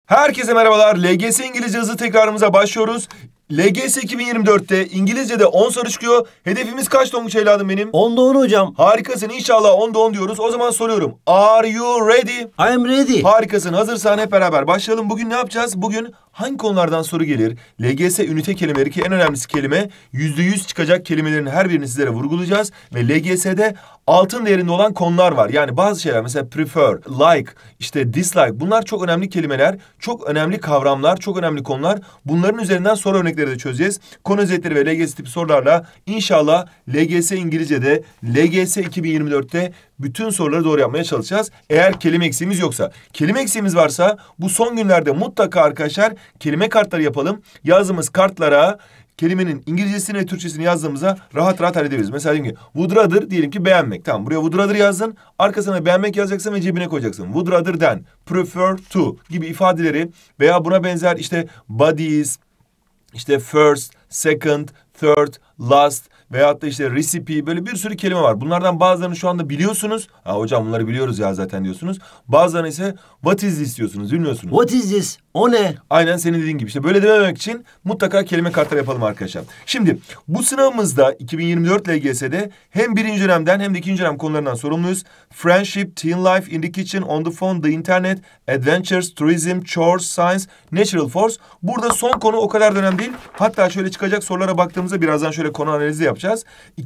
Herkese merhabalar. LGS İngilizce hızlı tekrarımıza başlıyoruz. LGS 2024'te İngilizce'de 10 soru çıkıyor. Hedefimiz kaç Tonguç evladım benim? 10'da 10 hocam. Harikasın. İnşallah 10'da 10 diyoruz. O zaman soruyorum. Are you ready? I am ready. Harikasın. Hazırsan hep beraber başlayalım. Bugün ne yapacağız? Bugün hangi konulardan soru gelir? LGS ünite kelimeleri ki en önemlisi kelime. %100 çıkacak kelimelerin her birini sizlere vurgulayacağız. Ve LGS'de altın değerinde olan konular var. Yani bazı şeyler mesela prefer, like, işte dislike. Bunlar çok önemli kelimeler, çok önemli kavramlar, çok önemli konular. Bunların üzerinden soru örnekleri de çözeceğiz. Konu özetleri ve LGS tipi sorularla inşallah LGS İngilizce'de, LGS 2024'te bütün soruları doğru yapmaya çalışacağız. Eğer kelime eksiğimiz yoksa. Kelime eksiğimiz varsa bu son günlerde mutlaka arkadaşlar kelime kartları yapalım. Yazdığımız kartlara kelimenin İngilizcesini ve Türkçesini yazdığımızda rahat rahat halledebiliriz. Mesela diyelim ki would rather diyelim ki beğenmek. Tamam, buraya would rather yazdın. Arkasına beğenmek yazacaksın ve cebine koyacaksın. Would rather than, prefer to gibi ifadeleri veya buna benzer işte bodies, işte first, second, third, last veyahut da işte recipe, böyle bir sürü kelime var. Bunlardan bazılarını şu anda biliyorsunuz. Ha hocam bunları biliyoruz ya zaten diyorsunuz. Bazılarını ise what is this diyorsunuz, bilmiyorsunuz. What is this? O ne? Aynen senin dediğin gibi. İşte böyle dememek için mutlaka kelime kartları yapalım arkadaşlar. Şimdi bu sınavımızda 2024 LGS'de hem birinci dönemden hem de ikinci dönem konularından sorumluyuz. Friendship, teen life, in the kitchen, on the phone, the internet, adventures, tourism, chores, science, natural force. Burada son konu o kadar da önemli değil. Hatta şöyle çıkacak sorulara baktığımızda birazdan şöyle konu analizi yapacağız.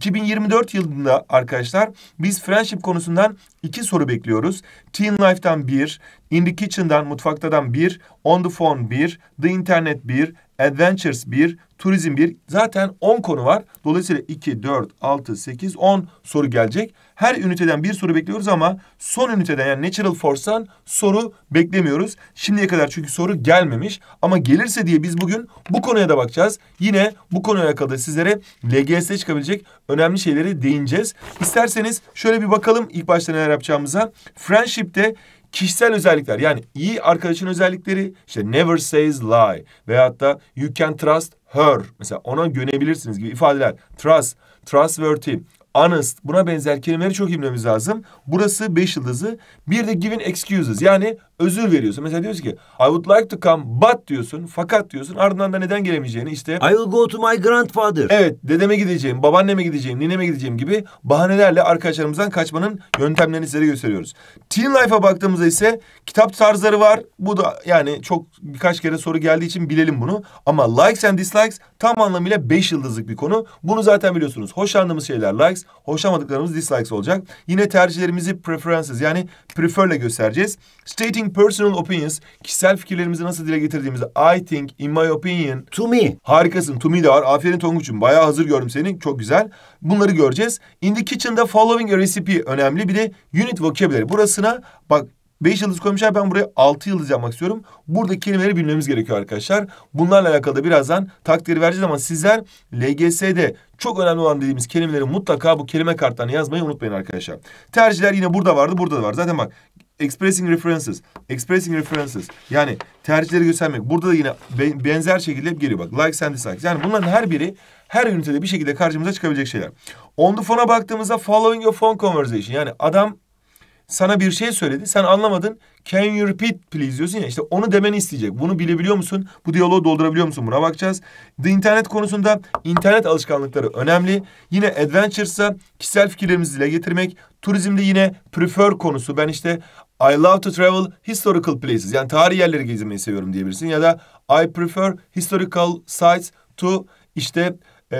2024 yılında arkadaşlar biz friendship konusundan 2 soru bekliyoruz. Teen life'tan 1, in the kitchen'dan, mutfaktadan 1, on the phone 1, the internet 1, adventures 1, turizm 1. Zaten 10 konu var. Dolayısıyla 2, 4, 6, 8, 10 soru gelecek. Her üniteden bir soru bekliyoruz ama son üniteden yani Natural Force'tan soru beklemiyoruz. Şimdiye kadar çünkü soru gelmemiş. Ama gelirse diye biz bugün bu konuya da bakacağız. Yine bu konuyla alakalı sizlere LGS'de çıkabilecek önemli şeyleri değineceğiz. İsterseniz şöyle bir bakalım ilk başta neler yapacağımıza. Friendship'te kişisel özellikler, yani iyi arkadaşın özellikleri, işte never says lie veyahut da you can trust her, mesela ona güvenebilirsiniz gibi ifadeler. Trust, trustworthy, honest, buna benzer kelimeleri çok iyi bilmemiz lazım. Burası 5 yıldızı. Bir de given excuses, yani özür veriyorsun. Mesela diyorsun ki I would like to come but diyorsun, fakat diyorsun, ardından da neden gelemeyeceğini işte I will go to my grandfather. evet, dedeme gideceğim, babaanneme gideceğim, nineme gideceğim gibi bahanelerle arkadaşlarımızdan kaçmanın yöntemlerini size gösteriyoruz. Teen Life'a baktığımızda ise kitap tarzları var. Bu da yani çok birkaç kere soru geldiği için bilelim bunu. Ama likes and dislikes tam anlamıyla 5 yıldızlık bir konu. Bunu zaten biliyorsunuz. Hoşlandığımız şeyler likes, hoşlanmadıklarımız dislikes olacak. Yine tercihlerimizi preferences, yani prefer'le göstereceğiz. Stating personal opinions, kişisel fikirlerimizi nasıl dile getirdiğimizi I think, in my opinion. To me. Harikasın. To me de var. Aferin Tonguç'um. Bayağı hazır gördüm seni. Çok güzel. Bunları göreceğiz. In the kitchen'da following a recipe önemli. Bir de unit vocabulary. Burasına bak 5 yıldız koymuşlar. Ben buraya 6 yıldız yapmak istiyorum. Buradaki kelimeleri bilmemiz gerekiyor arkadaşlar. Bunlarla alakalı da birazdan takdiri vereceğiz ama sizler LGS'de çok önemli olan dediğimiz kelimeleri mutlaka bu kelime kartlarına yazmayı unutmayın arkadaşlar. Tercihler yine burada vardı, burada da var. Zaten bak expressing references, expressing references, yani tercihleri göstermek. Burada da yine benzer şekilde hep geliyor bak. Likes and dislikes. Yani bunların her biri her ünitede bir şekilde karşımıza çıkabilecek şeyler. On the phone'a baktığımızda following your phone conversation, yani adam sana bir şey söyledi, sen anlamadın. Can you repeat please diyorsun ya, işte onu demeni isteyecek. Bunu bilebiliyor musun? Bu diyaloğu doldurabiliyor musun? Buna bakacağız. The internet konusunda internet alışkanlıkları önemli. Yine adventures'a kişisel fikirlerimizi dile getirmek. Turizmde yine prefer konusu. Ben işte I love to travel historical places, yani tarihi yerleri gezmeyi seviyorum diyebilirsin. Ya da I prefer historical sites to işte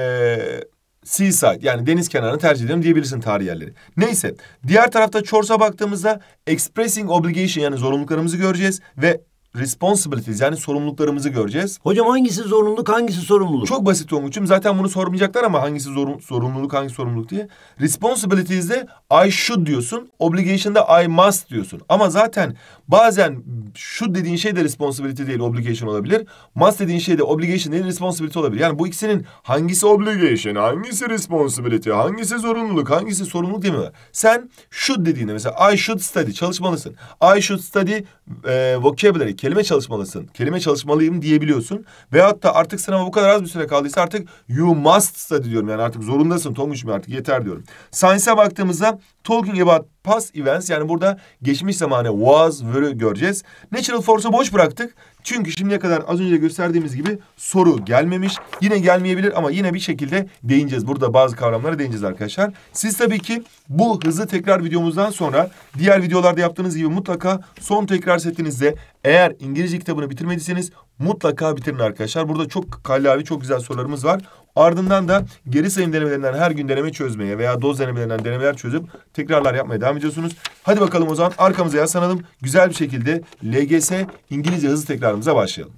seaside, yani deniz kenarını tercih ediyorum diyebilirsin tarihi yerleri. Neyse, diğer tarafta chores'a baktığımızda expressing obligation, yani zorunluluklarımızı göreceğiz ve responsibilities, yani sorumluluklarımızı göreceğiz. Hocam hangisi zorunluluk, hangisi sorumluluk? Çok basit Tonguç'um. Zaten bunu sormayacaklar ama hangisi zorunluluk, hangisi sorumluluk diye. Responsibilities'de I should diyorsun. Obligation'da I must diyorsun. Ama zaten bazen should dediğin şey de responsibility değil, obligation olabilir. Must dediğin şey de obligation değil, responsibility olabilir. Yani bu ikisinin hangisi obligation, hangisi responsibility, hangisi zorunluluk, hangisi sorumluluk değil mi? Sen should dediğinde mesela I should study, çalışmalısın. I should study vocabulary, kelime çalışmalısın. Kelime çalışmalıyım diyebiliyorsun. Veyahut da artık sınava bu kadar az bir süre kaldıysa artık you must study diyorum. Yani artık zorundasın Tonguç'um, artık yeter diyorum. Science'a baktığımızda talking about past events, yani burada geçmiş zamanı was, were'ü göreceğiz. Natural force'u boş bıraktık. Çünkü şimdiye kadar az önce gösterdiğimiz gibi soru gelmemiş. Yine gelmeyebilir ama yine bir şekilde değineceğiz. Burada bazı kavramlara değineceğiz arkadaşlar. Siz tabii ki bu hızlı tekrar videomuzdan sonra diğer videolarda yaptığınız gibi mutlaka son tekrar setinizde, eğer İngilizce kitabını bitirmediyseniz mutlaka bitirin arkadaşlar. Burada çok kallavi, çok güzel sorularımız var. Ardından da geri sayım denemelerinden her gün deneme çözmeye veya doz denemelerinden denemeler çözüp tekrarlar yapmaya devam ediyorsunuz. Hadi bakalım o zaman arkamıza yaslanalım. Güzel bir şekilde LGS İngilizce hızlı tekrarımıza başlayalım.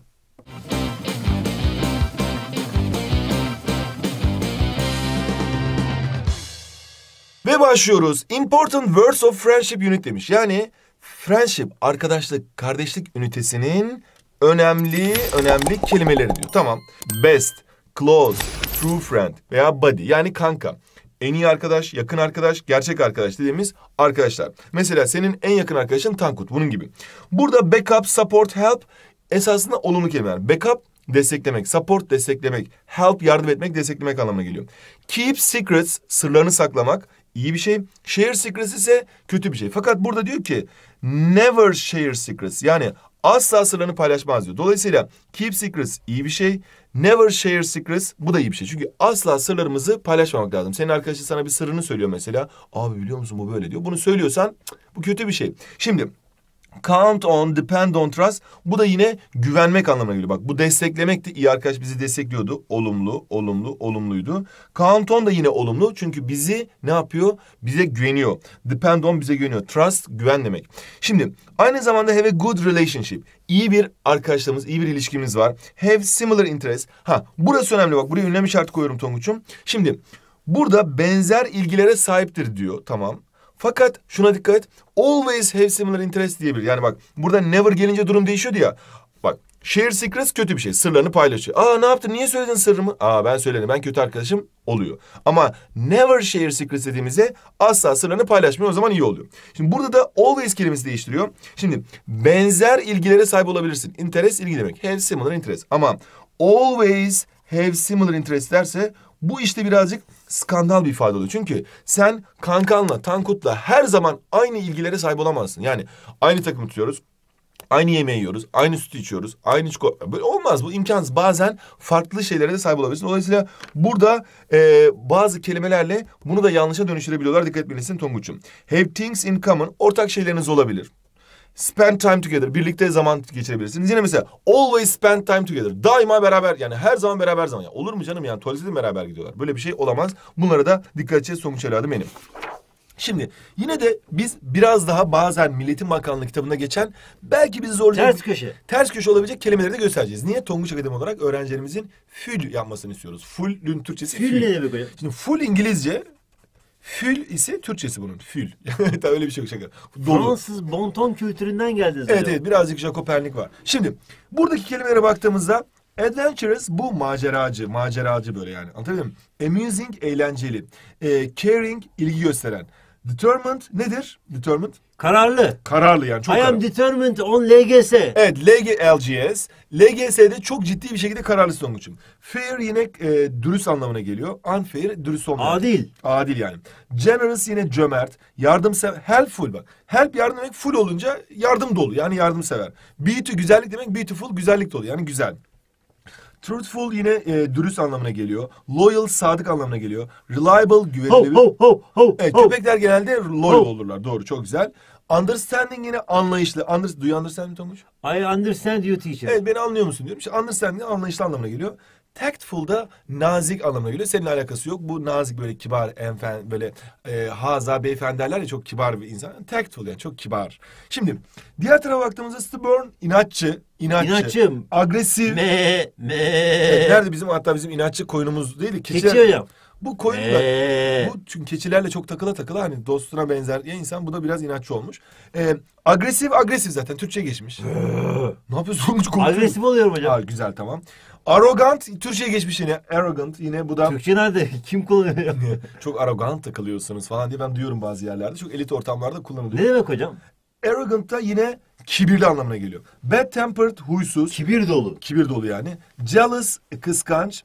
Ve başlıyoruz. Important words of friendship unit demiş. Yani friendship, arkadaşlık, kardeşlik ünitesinin önemli kelimeleri diyor. Tamam. Best, close, true friend veya buddy, yani kanka. En iyi arkadaş, yakın arkadaş, gerçek arkadaş dediğimiz arkadaşlar. Mesela senin en yakın arkadaşın Tankut, bunun gibi. Burada backup, support, help esasında olumlu kelimeler. Backup desteklemek, support desteklemek, help yardım etmek, desteklemek anlamına geliyor. Keep secrets, sırlarını saklamak iyi bir şey. Share secrets ise kötü bir şey. Fakat burada diyor ki never share secrets, yani asla sırlarını paylaşmaz diyor. Dolayısıyla keep secrets iyi bir şey. Never share secrets, bu da iyi bir şey. Çünkü asla sırlarımızı paylaşmamak lazım. Senin arkadaşın sana bir sırrını söylüyor mesela. Abi biliyor musun bu böyle diyor. Bunu söylüyorsan bu kötü bir şey. Şimdi count on, depend on, trust. Bu da yine güvenmek anlamına geliyor. Bak bu desteklemekti. İyi arkadaş bizi destekliyordu. Olumlu, olumluydu. Count on da yine olumlu. Çünkü bizi ne yapıyor? Bize güveniyor. Depend on, bize güveniyor. Trust, güven demek. Şimdi aynı zamanda have a good relationship. İyi bir arkadaşlığımız, iyi bir ilişkimiz var. Have similar interest. Burası önemli bak. Buraya ünlem işareti koyuyorum Tonguç'um. Şimdi burada benzer ilgilere sahiptir diyor. Tamam. Fakat şuna dikkat et. Always have similar interest diyebilir. Yani bak burada never gelince durum değişiyordu ya. Bak share secrets kötü bir şey. Sırlarını paylaşıyor. Ne yaptın? Niye söyledin sırrımı? Ben söyledim. Ben kötü arkadaşım oluyor. Ama never share secrets dediğimizde asla sırlarını paylaşmıyor. O zaman iyi oluyor. Şimdi burada da always kelimesi değiştiriyor. Şimdi benzer ilgilere sahip olabilirsin. Interest ilgi demek. Have similar interest. Ama always have similar interest derse bu işte birazcık skandal bir ifade oluyor. Çünkü sen kankanla, Tankut'la her zaman aynı ilgilere sahip olamazsın. Yani aynı takımı tutuyoruz, aynı yemeği yiyoruz, aynı sütü içiyoruz, aynı çikolata. Böyle olmaz, bu imkansız. Bazen farklı şeylere de sahip olabilirsin. Dolayısıyla burada bazı kelimelerle bunu da yanlışa dönüştürebiliyorlar. Dikkat etmelisin Tonguç'um. Have things in common, ortak şeyleriniz olabilir. Spend time together, birlikte zaman geçirebilirsiniz. Yine mesela always spend time together. Daima beraber, yani her zaman beraber zaman. Ya olur mu canım, yani tuvalete de beraber gidiyorlar. Böyle bir şey olamaz. Bunlara da dikkat edeceğiz Tonguç evladım benim. Şimdi yine de biz biraz daha bazen Milletin Bakanlığı kitabında geçen belki bizi zorlayacak... Ters köşe olabilecek kelimeleri de göstereceğiz. Niye? Tonguç Akademi olarak öğrencilerimizin full yapmasını istiyoruz. Full'ün Türkçesi full. Ne demek hocam? Şimdi full İngilizce... Fül ise Türkçesi bunun. Fül. Tabii öyle bir şey yok, şaka. Fransız bonton kültüründen geldiniz. Evet, birazcık Jacopernik var. Şimdi buradaki kelimelere baktığımızda adventurous, bu maceracı böyle yani. Anlatabiliyor muyum? Amusing, eğlenceli. Caring, ilgi gösteren. Determined nedir? Determined? Kararlı yani. Çok I am determined on LGS. Evet, LGS. LGS'de çok ciddi bir şekilde kararlı Tonguç'um. Fair yine dürüst anlamına geliyor. Unfair, dürüst olmayan. Adil yani. Generous yine cömert. Yardımsever. Helpful bak. Help yardım demek, full olunca yardım dolu. Yani yardımsever. Beauty güzellik demek, beautiful güzellik dolu. Yani güzel. Truthful yine dürüst anlamına geliyor. Loyal, sadık anlamına geliyor. Reliable, güvenilir. Evet, köpekler genelde loyal olurlar. Doğru, çok güzel. Understanding yine anlayışlı. Do you understand me Tonguç? I understand you teacher. Evet, beni anlıyor musun diyorum. İşte understanding anlayışlı anlamına geliyor. Tactful da nazik anlamına geliyor. Seninle alakası yok. Bu nazik, böyle kibar, böyle haza, beyefendi derler ya, çok kibar bir insan. Tactful yani çok kibar. Şimdi diğer tarafa baktığımızda stubborn, inatçı. İnatçım. Agresif. Evet, nerede bizim, hatta bizim inatçı koyunumuz değil. Keçi hocam. Bu koyunlar, bu çünkü keçilerle çok takıla hani dostuna benzer ya insan, bu da biraz inatçı olmuş. Agresif zaten Türkçe geçmiş. Ne yapıyorsun? Agresif oluyorum hocam. Güzel, tamam. Arrogant Türkçe'ye geçmiş yine. Arrogant yine bu da. Türkçe nerede? Kim kullanıyor? Çok arrogant takılıyorsunuz falan diye ben duyuyorum bazı yerlerde. Çok elit ortamlarda kullanılıyor. Ne demek hocam? Arrogant da yine kibirli anlamına geliyor. Bad tempered, huysuz. Kibir dolu. Kibir dolu yani. Jealous, kıskanç.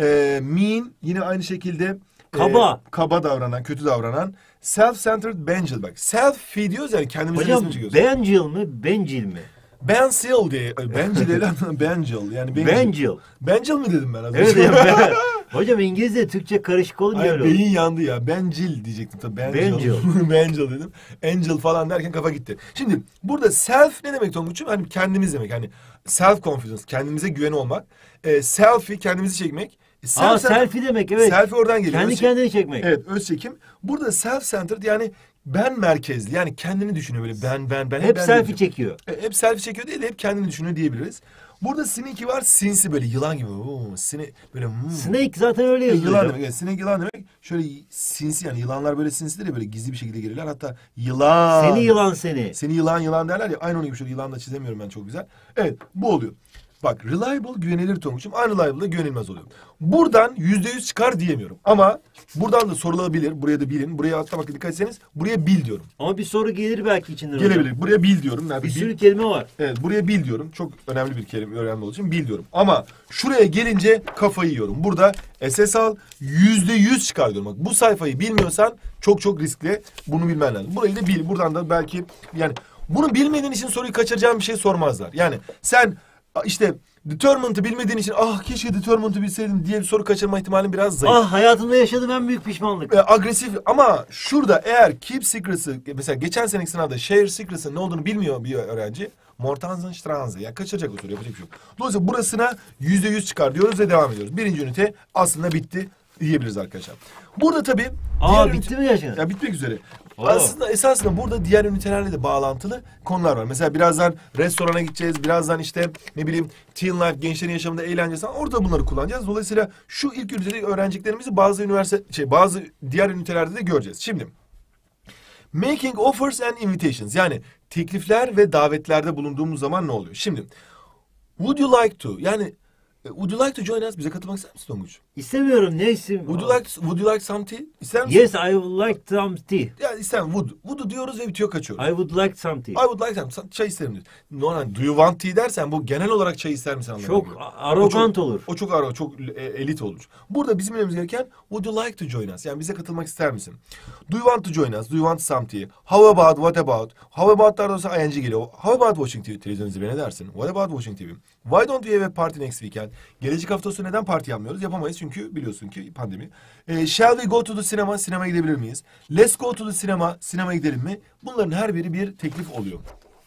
Mean, yine aynı şekilde Kaba. kaba davranan, kötü davranan. Self-centered, bencil. Bak self diyoruz yani kendimize Hocam resmi çekiyoruz. bencil mi, bencil mi? Bencil diye. Bencil değil ama bencil. Yani Bencil. Bencil mi dedim ben az Evet önce? ya. Hocam İngilizce Türkçe karışık olunca Ay, öyle olur. beyin yandı ya. Bencil diyecektim tabii. Bencil. Bencil dedim. Angel falan derken kafa gitti. Şimdi burada self ne demek Tonguç'um? Hani kendimiz demek. Hani self confidence, kendimize güven olmak. Selfie, kendimizi çekmek. Selfie demek, evet. Selfie oradan geliyor. Kendi kendini çekmek. Evet, öz çekim. Burada self-centered yani ben merkezli. Yani kendini düşünüyor böyle ben. Hep ben selfie çekiyor. Hep selfie çekiyor değil de hep kendini düşünüyor diyebiliriz. Burada sneaky var, sinsi böyle yılan gibi. Böyle Snake zaten öyle yazıyor. yılan demek. Evet, snake yılan demek. Şöyle sinsi yani yılanlar böyle sinsidir ya böyle gizli bir şekilde gelirler. Hatta yılan. Seni yılan seni. Seni yılan derler ya. Aynı onun gibi şöyle yılan da çizemiyorum ben çok güzel. Evet bu oluyor. Bak reliable güvenilir Tonguç'um. Unreliable da güvenilmez oluyor. Buradan %100 çıkar diyemiyorum. Ama buradan da sorulabilir. Buraya da bilin. Buraya hatta bak dikkat etseniz buraya bil diyorum. Ama bir soru gelir belki içinden. Gelebilir. Hocam. Buraya bil diyorum. Nerede? Bir Bil. sürü kelime var. Evet buraya bil diyorum. Çok önemli bir kelime önemli olduğu için bil diyorum. Ama şuraya gelince kafayı yiyorum. Burada SS al %100 çıkar diyorum. Bak bu sayfayı bilmiyorsan çok riskli. Bunu bilmen lazım. Burayı da bil. Buradan da belki yani bunu bilmediğin için soruyu kaçıracağın bir şey sormazlar. Yani sen işte determinant'ı bilmediğin için keşke determinant'ı bilseydim diye bir soru kaçırma ihtimalin biraz zayıf. Hayatımda yaşadığım en büyük pişmanlık. Agresif ama şurada eğer keep secrets'ı mesela geçen seneki sınavda share secrets'ın ne olduğunu bilmiyor bir öğrenci. Mortanzen Stranze. Yani kaçıracak o soru yapacak bir şey yok. Dolayısıyla burasına %100 çıkar diyoruz ve devam ediyoruz. Birinci ünite aslında bitti diyebiliriz arkadaşlar. Burada tabii Bitti mi gerçekten? Ya bitmek üzere. Aslında esasında burada diğer ünitelerle de bağlantılı konular var. Mesela birazdan restorana gideceğiz. Birazdan işte ne bileyim teen life, gençlerin yaşamında eğlence falan orada bunları kullanacağız. Dolayısıyla şu ilk ünitede öğreneceklerimizi bazı diğer ünitelerde de göreceğiz. Şimdi making offers and invitations yani teklifler ve davetlerde bulunduğumuz zaman ne oluyor? Şimdi would you like to yani would you like to join us? Bize katılmak ister misin Tonguç? İstemiyorum. Ne istemiyorum? Would you like some tea? İster misin? Yes, I would like some tea. Ya istemem. Would diyoruz ve bitiyor kaçıyoruz. I would like some tea. I would like some. Çay isterim diyor. Normal. Do you want tea dersen bu genel olarak çay ister misin anlamına Çok geliyor. arrogant olur. O çok arrogant, çok elit olur. Burada bizim bilmemiz gereken would you like to join us? Yani bize katılmak ister misin? Do you want to join us? Do you want some tea? How about, what about? How about'larda olsa ing geliyor. How about watching TV? Televizyon izlemeye ne dersin? What about watching TV? Why don't we have a party next weekend? Gelecek hafta sonu neden parti yapmıyoruz? Yapamayız çünkü biliyorsun ki pandemi. Shall we go to the cinema? Sinemaya gidebilir miyiz? Let's go to the cinema. Sinemaya gidelim mi? Bunların her biri bir teklif oluyor.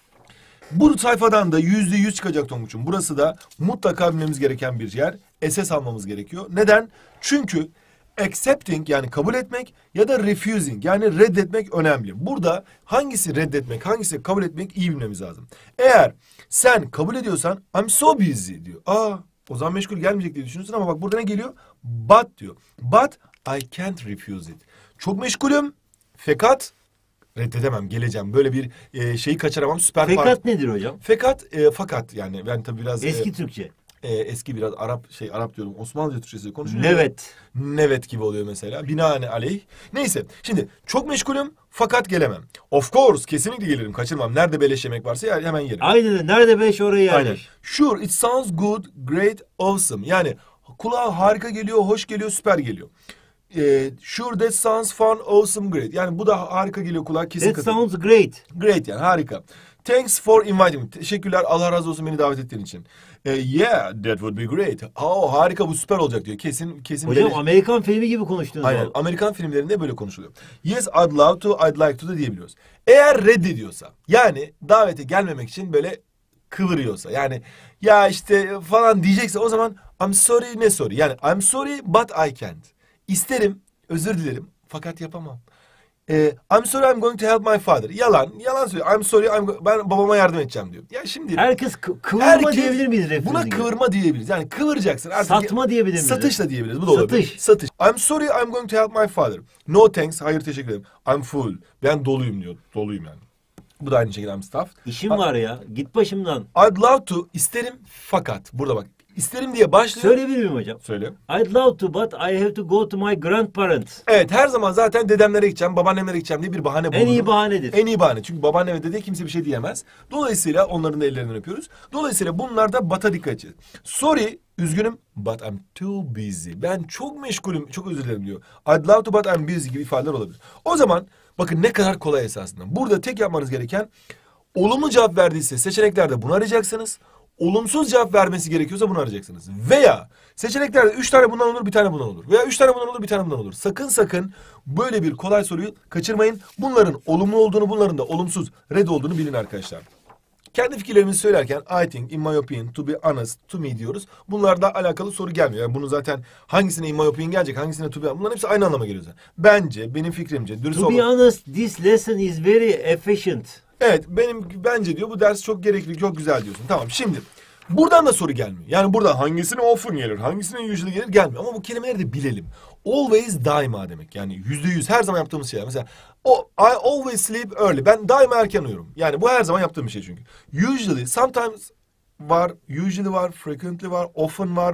Bu sayfadan da %100 çıkacak Tonguç'um. Burası da mutlaka bilmemiz gereken bir yer. SS almamız gerekiyor. Neden? Çünkü accepting yani kabul etmek ya da refusing yani reddetmek önemli. Burada hangisi reddetmek, hangisi kabul etmek iyi bilmemiz lazım. Eğer sen kabul ediyorsan I'm so busy diyor. O zaman meşgul gelmeyecek diye düşünüyorsun ama bak burada ne geliyor? But diyor. But I can't refuse it. Çok meşgulüm fakat reddedemem, geleceğim. Böyle bir şeyi kaçıramam. Fakat nedir hocam? Fakat yani ben tabii biraz Eski Türkçe. eski biraz Arap diyorum. Osmanlıca Türkçesi konuşuyorum. Evet. Evet gibi oluyor mesela. Binaenaleyh. Neyse. Şimdi çok meşgulüm fakat gelemem. Of course kesinlikle gelirim. Kaçırmam. Nerede beleş yemek varsa hemen yerim. Aynen. Nerede beş oraya Aynen. yerleş. Sure it sounds good, great, awesome. Yani kulağa harika geliyor, hoş geliyor, süper geliyor. Sure that sounds fun, awesome, great. Yani bu da harika geliyor kulağa kesin. That sounds great. Great yani harika. Thanks for inviting me. Teşekkürler Allah razı olsun beni davet ettiğin için. Yeah that would be great. Harika bu süper olacak diyor. Kesin. Hocam Amerikan filmi gibi konuştunuz. Aynen vallahi. Amerikan filmlerinde böyle konuşuluyor. Yes I'd love to, I'd like to da diyebiliyoruz. Eğer reddediyorsa yani davete gelmemek için böyle kıvırıyorsa yani ya işte falan diyecekse o zaman I'm sorry ne sorry yani I'm sorry but I can't. İsterim özür dilerim fakat yapamam. I'm sorry I'm going to help my father. Yalan söylüyor. I'm sorry ben babama yardım edeceğim diyor. Ya şimdi herkes kıvırma diyebilir miyiz? Buna kıvırma diyebiliriz. Yani kıvıracaksın. Artık satma diyebilir miyiz? Satış da diyebiliriz. Bu da olabilir. Satış. I'm sorry I'm going to help my father. No thanks. Hayır teşekkür ederim. I'm full. Ben doluyum diyor. Doluyum yani. Bu da aynı şekilde I'm stuffed. İşim var ya. Git başımdan. I'd love to. İsterim fakat. Burada bak. İsterim diye başlıyor. Söyleyebilir miyim hocam? Söyle. I'd love to but I have to go to my grandparents. Evet, her zaman zaten dedemlere gideceğim, babaannemlere gideceğim diye bir bahane bulunur. En iyi bahanedir. En iyi bahane. Çünkü babaanne ve dedeye kimse bir şey diyemez. Dolayısıyla onların da ellerinden öpüyoruz. Dolayısıyla bunlarda but'a dikkat edeceğiz. Sorry, üzgünüm, but I'm too busy. Ben çok meşgulüm, çok özür dilerim diyor. I'd love to but I'm busy gibi ifadeler olabilir. O zaman bakın ne kadar kolay esasında. Burada tek yapmanız gereken, olumlu cevap verdiyse seçeneklerde bunu arayacaksınız. Olumsuz cevap vermesi gerekiyorsa bunu arayacaksınız. Veya seçeneklerde 3 tane bundan olur, bir tane bundan olur. Veya 3 tane bundan olur, bir tane bundan olur. Sakın böyle bir kolay soruyu kaçırmayın. Bunların olumlu olduğunu, bunların da olumsuz, red olduğunu bilin arkadaşlar. Kendi fikirlerimizi söylerken I think, in my opinion, to be honest, to me diyoruz. Bunlarla alakalı soru gelmiyor. Yani bunu zaten hangisine in my opinion gelecek, hangisine to be, bunların hepsi aynı anlama geliyor zaten. Bence, benim fikrimce, dürüst To be olmak. honest, this lesson is very efficient. Evet, bence diyor bu ders çok gerekli, çok güzel diyorsun. Tamam, şimdi buradan da soru gelmiyor. Yani burada hangisine often gelir, hangisine usually gelir gelmiyor. Ama bu kelimeleri de bilelim. Always, daima demek. Yani %100 her zaman yaptığımız şeyler. Mesela I always sleep early. Ben daima erken uyurum. Yani bu her zaman yaptığım bir şey çünkü. Usually, sometimes var, usually var, frequently var, often var,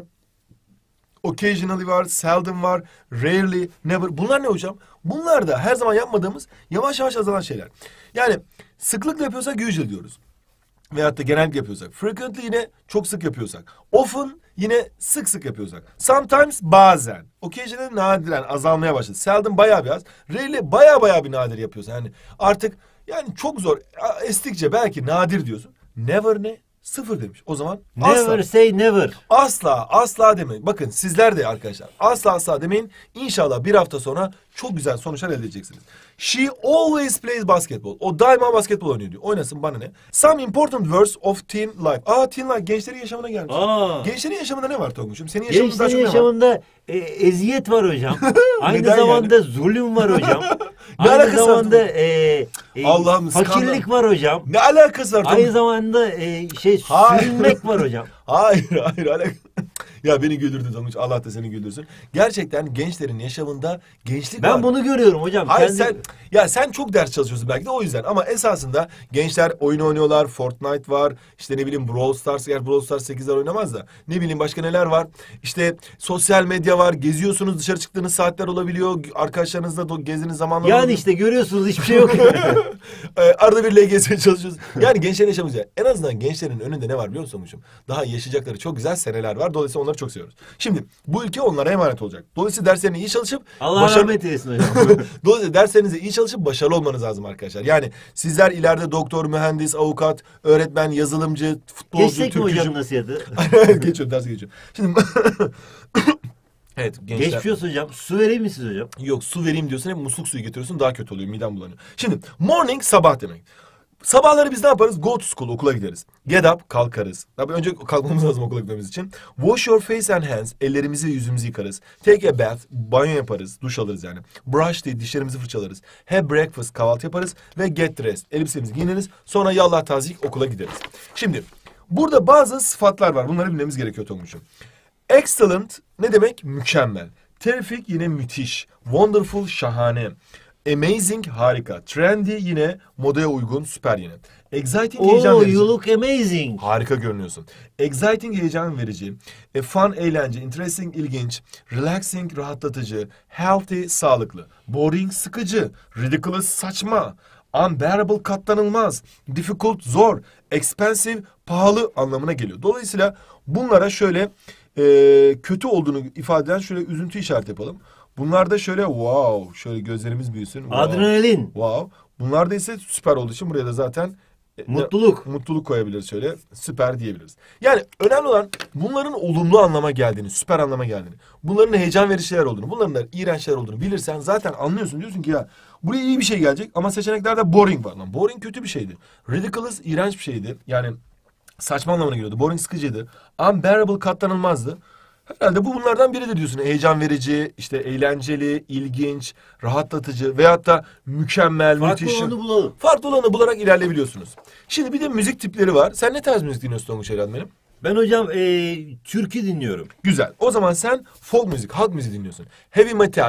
occasionally var, seldom var, rarely, never. Bunlar ne hocam? Bunlar da her zaman yapmadığımız, yavaş yavaş azalan şeyler. Yani sıklıkla yapıyorsak usually diyoruz. Veyahut da genellikle yapıyorsak. Frequently yine çok sık yapıyorsak. Often yine sık sık yapıyorsak. Sometimes bazen. Occasionally nadiren azalmaya başladı. Seldom bayağı bir az. Rarely bayağı bir nadir yapıyorsun. Yani artık yani çok zor. Estikçe belki nadir diyorsun. Never ne? Sıfır demiş. O zaman Never say never. asla demeyin. Bakın sizler de arkadaşlar asla demeyin. İnşallah bir hafta sonra çok güzel sonuçlar elde edeceksiniz. She always plays basketball. O daima basketbol oynuyor diyor. Oynasın, bana ne? Some important words of teen life. Teen life, gençlerin yaşamına gelmiş. Gençlerin yaşamında ne var Tonguç'um? Senin yaşamında daha çok Gençlerin ne var? yaşamında eziyet var hocam. Aynı Neden zamanda zulüm var hocam. Ne Aynı alakası var zamanda Allah'ım, fakirlik var hocam. Ne alakası var Aynı Tonguç? zamanda Hayır. sürünmek var hocam. Hayır alakası. Ya beni güldürdü Tonguç. Allah da seni güldürsün. Gerçekten gençlerin yaşamında gençlik var. Ben bunu görüyorum hocam. Hayır sen çok ders çalışıyorsun belki de o yüzden, ama esasında gençler oyun oynuyorlar. Fortnite var. İşte ne bileyim Brawl Stars. Gerçi Brawl Stars 8'ler oynamaz da. Ne bileyim başka neler var. İşte sosyal medya var. Geziyorsunuz, dışarı çıktığınız saatler olabiliyor. Arkadaşlarınızla gezdiğiniz zamanlar Yani olabiliyor. işte görüyorsunuz hiçbir şey yok. Arada bir LGS'ye çalışıyoruz. Yani gençlerin yaşamı güzel. En azından gençlerin önünde ne var biliyor musun? Daha yaşayacakları çok güzel seneler var. Dolayısıyla onları çok seviyoruz. Şimdi bu ülke onlara emanet olacak. Dolayısıyla derslerini iyi çalışıp Allah rahmet eylesin hocam. Dolayısıyla derslerinizi iyi çalışıp başarılı olmanız lazım arkadaşlar. Yani sizler ileride doktor, mühendis, avukat, öğretmen, yazılımcı, futbolcu, Geçsek mi türkücü. hocam nasihatı? Geçiyorum, dersi geçiyorum. Şimdi evet gençler. Geçmiyorsun hocam. Su vereyim mi siz hocam? Yok, su vereyim diyorsun, hep musluk suyu getiriyorsun, daha kötü oluyor, midem bulanıyor. Şimdi morning, sabah demek. Sabahları biz ne yaparız? Go to school, okula gideriz. Get up, kalkarız. Tabii önce kalkmamız lazım okula gitmemiz için. Wash your face and hands, ellerimizi ve yüzümüzü yıkarız. Take a bath, banyo yaparız, duş alırız yani. Brush teeth, dişlerimizi fırçalarız. Have breakfast, kahvaltı yaparız. Ve get dressed, elbisemizi giyiniriz. Sonra yallah tazik okula gideriz. Şimdi burada bazı sıfatlar var. Bunları bilmemiz gerekiyor Tonguç'um. Excellent ne demek? Mükemmel. Terrific yine müthiş. Wonderful şahane. Amazing harika. Trendy yine modaya uygun, süper yine. Exciting heyecan verici. You look amazing. Harika görünüyorsun. Exciting heyecan verici. Fun eğlence. Interesting ilginç. Relaxing rahatlatıcı. Healthy sağlıklı. Boring sıkıcı. Ridiculous saçma. Unbearable katlanılmaz. Difficult zor. Expensive pahalı anlamına geliyor. Dolayısıyla bunlara şöyle kötü olduğunu ifade eden şöyle üzüntü işareti yapalım. Bunlarda şöyle wow, şöyle gözlerimiz büyüsün. Wow. Adrenalin. Wow. Bunlarda ise süper olduğu için buraya da zaten mutluluk koyabiliriz şöyle. Süper diyebiliriz. Yani önemli olan bunların olumlu anlama geldiğini, süper anlama geldiğini. Bunların heyecan verici şeyler olduğunu, bunların da iğrenç şeyler olduğunu bilirsen zaten anlıyorsun. Diyorsun ki ya buraya iyi bir şey gelecek ama seçeneklerde boring var. Lan boring kötü bir şeydi. Ridiculous iğrenç bir şeydi. Yani saçma anlamına geliyordu. Boring sıkıcıydı. Unbearable katlanılmazdı. Herhalde bu bunlardan biridir diyorsun. Heyecan verici, işte eğlenceli, ilginç, rahatlatıcı veyahut da mükemmel, müthiş. Farklı olanı bulalım. Farklı olanı bularak ilerleyebiliyorsunuz. Şimdi bir de müzik tipleri var. Sen ne tarz müzik dinliyorsun Tonguç Eren benim? Ben hocam türkü dinliyorum. Güzel. O zaman sen folk müzik, halk müziği dinliyorsun. Heavy metal,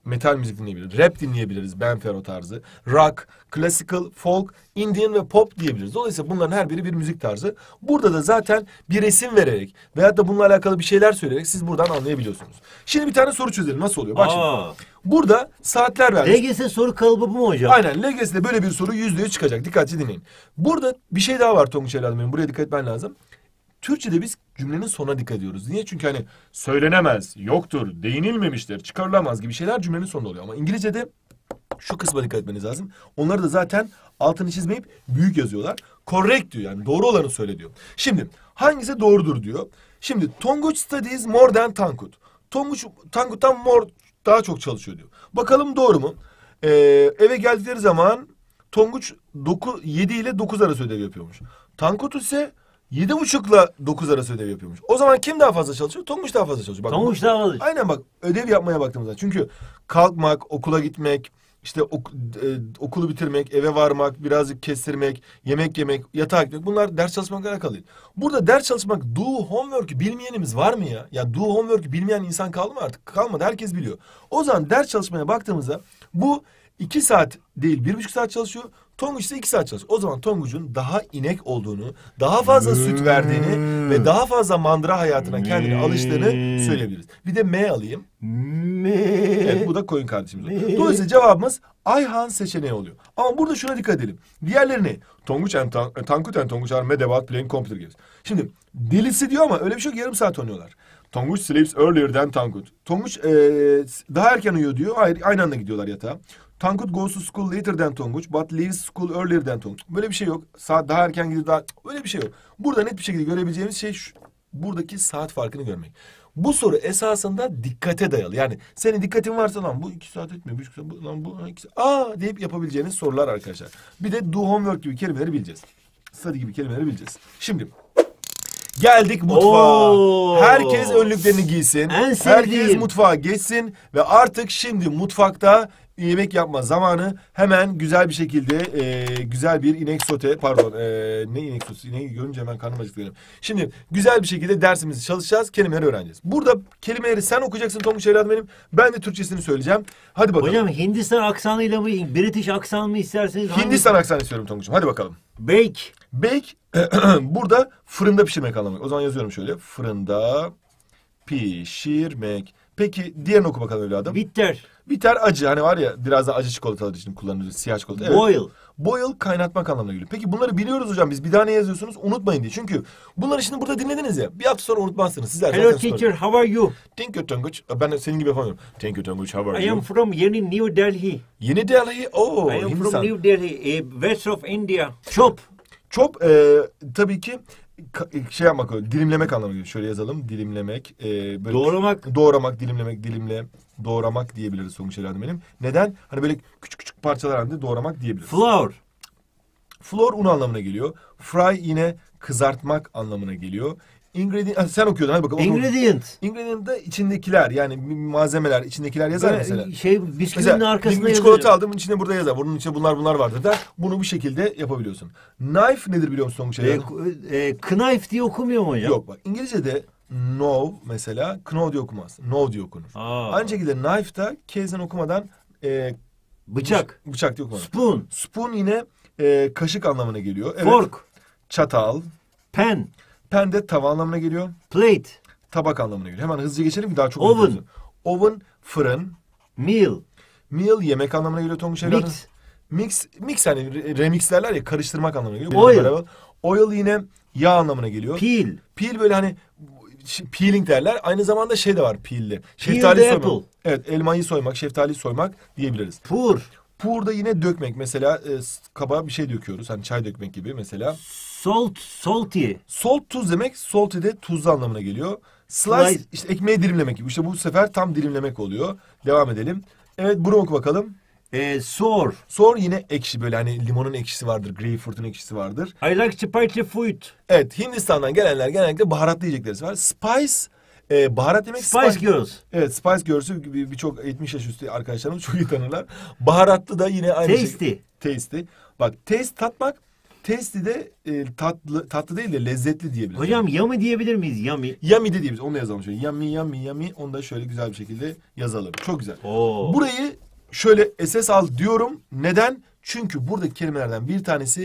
metal müzik dinleyebiliriz. Rap dinleyebiliriz. Ben Fero tarzı. Rock, classical, folk, Indian ve pop diyebiliriz. Dolayısıyla bunların her biri bir müzik tarzı. Burada da zaten bir resim vererek veyahut da bununla alakalı bir şeyler söyleyerek siz buradan anlayabiliyorsunuz. Şimdi bir tane soru çözelim. Nasıl oluyor? Bak şimdi. Burada saatler vermiş. LGS soru kalıbı bu mu hocam? Aynen. LGS'de böyle bir soru %100 çıkacak. Dikkatli dinleyin. Burada bir şey daha var Tonguç evladım benim. Buraya dikkat etmen lazım. Türkçe'de biz cümlenin sonuna dikkat ediyoruz. Niye? Çünkü hani söylenemez, yoktur, değinilmemiştir, çıkarılamaz gibi şeyler cümlenin sonunda oluyor. Ama İngilizce'de şu kısma dikkat etmeniz lazım. Onları da zaten altını çizmeyip büyük yazıyorlar. Correct diyor, yani doğru olanı söyle diyor. Şimdi hangisi doğrudur diyor. Şimdi Tonguç studies more than Tankut. Tonguç Tankut'tan daha çok çalışıyor diyor. Bakalım doğru mu? Eve geldikleri zaman Tonguç 7 ile 9 arası ödev yapıyormuş. Tankut ise 7.30'la 9 arası ödev yapıyormuş. O zaman kim daha fazla çalışıyor? Tonguç daha fazla çalışıyor. Bak, Tonguç daha fazla. aynen bak, ödev yapmaya baktığımızda. Çünkü kalkmak, okula gitmek, işte okulu bitirmek, eve varmak, birazcık kestirmek, yemek yemek, yatağa gitmek, bunlar ders çalışmakla alakalı değil. Burada ders çalışmak, do homework'ü bilmeyenimiz var mı ya? Ya do homework'ü bilmeyen insan kaldı mı artık? Kalmadı, herkes biliyor. O zaman ders çalışmaya baktığımızda bu 2 saat değil 1,5 saat çalışıyor. Tonguç ise 2 saat çalışıyor. O zaman Tonguç'un daha inek olduğunu, daha fazla süt verdiğini ve daha fazla mandıra hayatına kendine alıştığını söyleyebiliriz. Bir de M alayım. Evet, bu da koyun kardeşimiz. Dolayısıyla cevabımız Ayhan seçeneği oluyor. Ama burada şuna dikkat edelim. Diğerleri ne? Tonguç and Tankut and Tonguç are mad about playing computer games. Şimdi delisi diyor ama öyle bir şey yok, yarım saat oynuyorlar. Tonguç sleeps earlier than Tankut. Tonguç daha erken uyuyor diyor. Hayır, aynı anda gidiyorlar yatağa. Tankut goes to school later than Tonguç, but leaves school earlier than Tonguç. Böyle bir şey yok. Saat daha erken gidiyor, daha... Öyle bir şey yok. Burada net bir şekilde görebileceğimiz şey şu. Buradaki saat farkını görmek. Bu soru esasında dikkate dayalı. Yani senin dikkatin varsa lan bu 2 saat etmiyor. 1,5 saat, lan bu 2 saat. Deyip yapabileceğiniz sorular arkadaşlar. Bir de do homework gibi kelimeleri bileceğiz. Study gibi kelimeleri bileceğiz. Şimdi geldik mutfağa. Herkes önlüklerini giysin. Herkes mutfağa geçsin ve artık şimdi mutfakta yemek yapma zamanı. Hemen güzel bir şekilde güzel bir inek sote, pardon, ne inek sotesi, ineği görünce hemen karnım acıktı benim. Şimdi güzel bir şekilde dersimizi çalışacağız, kelimeleri öğreneceğiz. Burada kelimeleri sen okuyacaksın Tonguç evladım benim. Ben de Türkçesini söyleyeceğim. Hadi bakalım. Hocam Hindistan aksanıyla mı, British aksan mı isterseniz? Hindistan aksanı istiyorum Tonguç'um. Hadi bakalım. Bake. Bake burada fırında pişirmek anlamı. O zaman yazıyorum şöyle. Fırında pişirmek. Peki diğerini oku bakalım evladım. Bitter. Bitter acı. Hani var ya, biraz da acı çikolatalar için kullanılıyor. Siyah çikolata. Evet. Boil. Boil kaynatmak anlamına geliyor. Peki bunları biliyoruz hocam biz. Bir daha ne yazıyorsunuz? Unutmayın diye. Çünkü bunları şimdi burada dinlediniz ya. Bir hafta sonra unutmazsınız. Sizler Hello teacher, how are you? Thank you Tonguç. Ben de senin gibi yapamıyorum. Thank you Tonguç, how are you? I am from New Delhi. Yeni Delhi. Oh, I am Hindistan. from New Delhi, west of India. Chop. Chop tabii ki şey yapmak, dilimlemek anlamına geliyor. Şöyle yazalım. Dilimlemek. Böyle Doğramak. Doğramak, dilimlemek, dilimle. Doğramak diyebiliriz sonuç evladım benim. Neden? Hani böyle küçük küçük parçalar halinde doğramak diyebiliriz. Flour. Flour un anlamına geliyor. Fry yine kızartmak anlamına geliyor. Ingredient, sen okuyordun hadi bakalım. Ingredient. Ingredient da içindekiler, yani malzemeler, içindekiler yazar mesela. Bisküvinin Mesela arkasında bir çikolata aldım, içinde burada yazar. Bunun içinde bunlar vardır der. Bunu bir şekilde yapabiliyorsun. Knife nedir biliyor musun Tonguç evladım? Knife diye okumuyor mu hocam? Yok bak, İngilizce'de know mesela kno diye okumaz. No diye okunur. Aynı şekilde knife da K'den okumadan bıçak. Bıçak diye okunur. Spoon. Spoon yine kaşık anlamına geliyor. Evet. Fork. Çatal. Pen. Pen de tava anlamına geliyor. Plate. Tabak anlamına geliyor. Hemen hızlıca geçelim ki daha çok Oven. unutulsun. Oven, fırın. Meal. Meal yemek anlamına geliyor Tonguç evladım. Mix hani remix derler ya, karıştırmak anlamına geliyor. Oil. Oil yine yağ anlamına geliyor. Peel. Peel böyle hani peeling derler. Aynı zamanda şey de var peel'de. Şeftali soymak. Apple. Evet, elmayı soymak, şeftaliyi soymak diyebiliriz. Pour. Pour da yine dökmek. Mesela kaba bir şey döküyoruz. Hani çay dökmek gibi mesela. Salty. Salt tuz demek. Salty de tuzlu anlamına geliyor. Slice işte ekmeği dilimlemek gibi. İşte bu sefer tam dilimlemek oluyor. Devam edelim. Evet, bunu oku bakalım. Sour. Sour yine ekşi, böyle hani limonun ekşisi vardır, greyfurt'un ekşisi vardır. I like spicy food. Evet, Hindistan'dan gelenler genellikle baharatlı yiyecekleri var. Spice, baharat demek. Spice Girls. Evet, Spice Girls'ü birçok 70 yaş üstü arkadaşlarımız çok iyi tanırlar. Baharatlı da yine aynı Tasty. şey. Tasty. Bak, taste tatmak. Tasty de tatlı değil de lezzetli diyebiliriz. Hocam yummy diyebilir miyiz? Yummy. Yummy de diyebiliriz. Onu da yazalım şöyle. Yummy, yummy, yummy. Onu da şöyle güzel bir şekilde yazalım. Çok güzel. Oo. Burayı şöyle SS al diyorum. Neden? Çünkü buradaki kelimelerden bir tanesi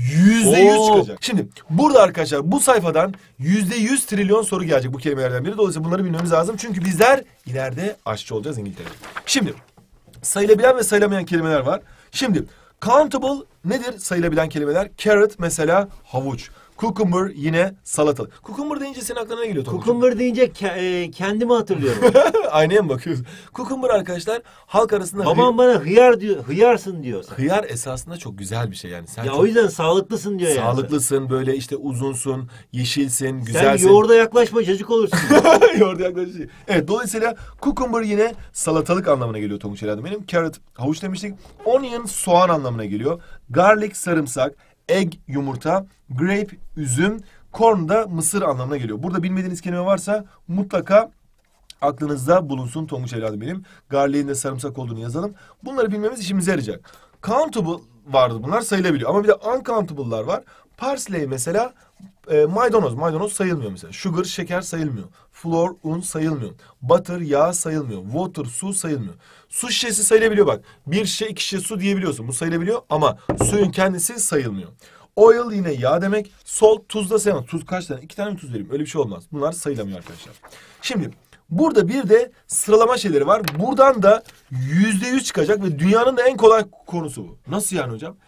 %100 çıkacak. Şimdi burada arkadaşlar bu sayfadan %100 trilyon soru gelecek bu kelimelerden biri. Dolayısıyla bunları bilmemiz lazım. Çünkü bizler ileride aşçı olacağız İngiltere'de. Şimdi sayılabilen ve sayılamayan kelimeler var. Şimdi countable nedir sayılabilen kelimeler? Carrot mesela havuç. Cucumber yine salatalık. Cucumber deyince senin aklına ne geliyor Tonguç'um? Cucumber deyince kendimi hatırlıyorum. Aynaya mı bakıyoruz? Cucumber arkadaşlar halk arasında... Babam bana hıyar diyor, hıyarsın diyor. Hıyar esasında çok güzel bir şey yani. Sen Ya çok o yüzden sağlıklısın diyor yani. sağlıklısın, böyle işte uzunsun, yeşilsin, güzelsin. Sen yoğurda yaklaşma çocuk olursun. Yoğurda yaklaşıyor. Evet, dolayısıyla cucumber yine salatalık anlamına geliyor Tonguç herhalde benim. Carrot havuç demiştik. Onion soğan anlamına geliyor. Garlic sarımsak. Egg yumurta. Grape üzüm. Corn da mısır anlamına geliyor. Burada bilmediğiniz kelime varsa mutlaka aklınızda bulunsun Tonguç evladım benim. Garlic'in de sarımsak olduğunu yazalım. Bunları bilmemiz işimize yarayacak. Countable vardı, bunlar sayılabiliyor. Ama bir de uncountable'lar var. Parsley mesela maydanoz. Maydanoz sayılmıyor mesela. Sugar şeker sayılmıyor. Flour un sayılmıyor. Butter yağ sayılmıyor. Water su sayılmıyor. Su şişesi sayılabiliyor bak. Bir şişe iki şişe su diyebiliyorsun. Bu sayılabiliyor ama suyun kendisi sayılmıyor. Oil yine yağ demek. Salt tuz da sayılmaz. Tuz kaç tane? 2 tane mi tuz vereyim? Öyle bir şey olmaz. Bunlar sayılamıyor arkadaşlar. Şimdi burada bir de sıralama şeyleri var. Buradan da %100 çıkacak ve dünyanın da en kolay konusu bu. Nasıl yani hocam?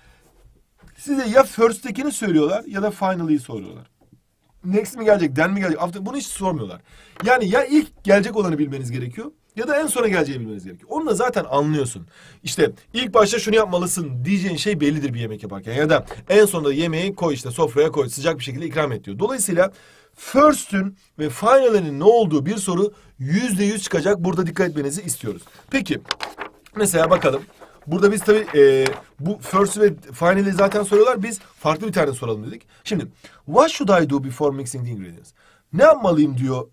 Size ya first'tekini söylüyorlar ya da final'ı soruyorlar. Next mi gelecek, then mi gelecek, after, bunu hiç sormuyorlar. Yani ya ilk gelecek olanı bilmeniz gerekiyor ya da en sona geleceğini bilmeniz gerekiyor. Onu da zaten anlıyorsun. İşte ilk başta şunu yapmalısın diyeceğin şey bellidir bir yemek yaparken. Ya da en sonunda yemeği koy işte sofraya koy, sıcak bir şekilde ikram et diyor. Dolayısıyla first'ün ve final'inin ne olduğu bir soru %100 çıkacak. Burada dikkat etmenizi istiyoruz. Peki mesela bakalım. Burada biz tabii bu first ve final'i zaten soruyorlar. Biz farklı bir tane soralım dedik. Şimdi what should I do before mixing the ingredients? Ne yapmalıyım diyor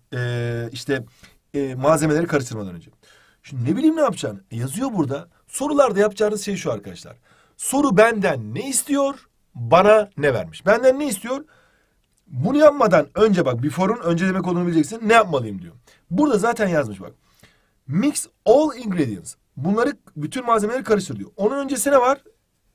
malzemeleri karıştırmadan önce. Şimdi ne bileyim ne yapacaksın? Yazıyor burada. Sorularda yapacağınız şey şu arkadaşlar. Soru benden ne istiyor? Bana ne vermiş? Benden ne istiyor? Bunu yapmadan önce bak before'un önce demek olduğunu bileceksin. Ne yapmalıyım diyor. Burada zaten yazmış bak. Mix all ingredients. Bunları bütün malzemeleri karıştır diyor. Onun öncesi ne var?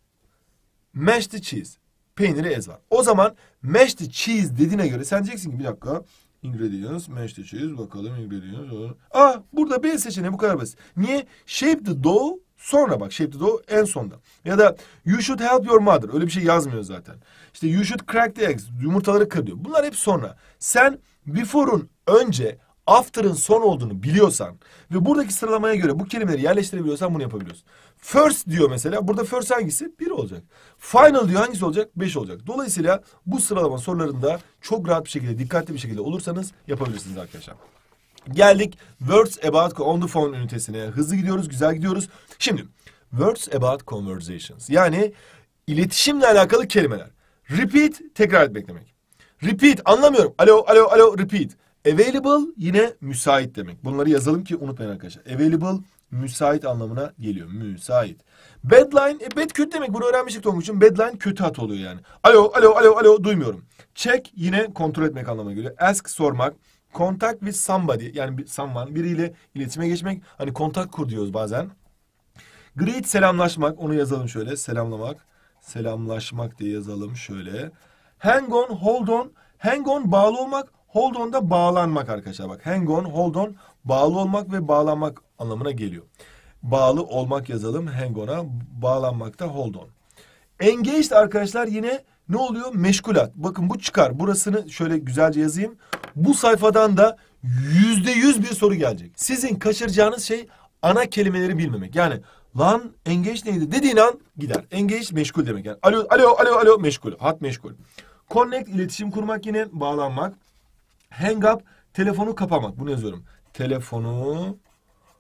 Mashed cheese. Peyniri ez var. O zaman mashed cheese dediğine göre sen diyeceksin ki bir dakika. Ingredients, mashed cheese bakalım ingredients. Burada B seçeneği bu kadar basit. Niye? Shape the dough sonra bak. Shape the dough en sonda. Ya da you should help your mother. Öyle bir şey yazmıyor zaten. İşte you should crack the eggs. Yumurtaları kır diyor. Bunlar hep sonra. Sen before'un önce after'ın son olduğunu biliyorsan ve buradaki sıralamaya göre bu kelimeleri yerleştirebiliyorsan bunu yapabiliyorsun. First diyor mesela. Burada first hangisi? 1 olacak. Final diyor hangisi olacak? 5 olacak. Dolayısıyla bu sıralama sorularında çok rahat bir şekilde, dikkatli bir şekilde olursanız yapabilirsiniz arkadaşlar. Geldik Words About On The Phone ünitesine. Hızlı gidiyoruz, güzel gidiyoruz. Şimdi Words About Conversations. Yani iletişimle alakalı kelimeler. Repeat, tekrar etmek demek. Repeat, anlamıyorum. Alo, alo, alo, repeat. Available yine müsait demek. Bunları yazalım ki unutmayın arkadaşlar. Available müsait anlamına geliyor. Müsait. Badline, bad kötü demek. Bunu öğrenmiştik Tonguç'un. Badline kötü hat oluyor yani. Alo, alo, alo, alo duymuyorum. Check yine kontrol etmek anlamına geliyor. Ask sormak. Contact with somebody yani someone biriyle iletişime geçmek. Hani kontak kur diyoruz bazen. Greet selamlaşmak. Onu yazalım şöyle. Selamlamak. Selamlaşmak diye yazalım şöyle. Hang on, hold on. Hang on bağlı olmak. Hold on da bağlanmak arkadaşlar bak. Hang on, hold on bağlı olmak ve bağlanmak anlamına geliyor. Bağlı olmak yazalım hang on'a. Bağlanmak da hold on. Engaged arkadaşlar yine ne oluyor? Meşgulat. Bakın bu çıkar. Burasını şöyle güzelce yazayım. Bu sayfadan da %100 bir soru gelecek. Sizin kaçıracağınız şey ana kelimeleri bilmemek. Yani lan engaged neydi dediğin an gider. Engaged meşgul demek yani. Alo, alo, alo, alo meşgul. Hat meşgul. Connect iletişim kurmak yine bağlanmak. Hang up telefonu kapamak. Bunu yazıyorum. Telefonu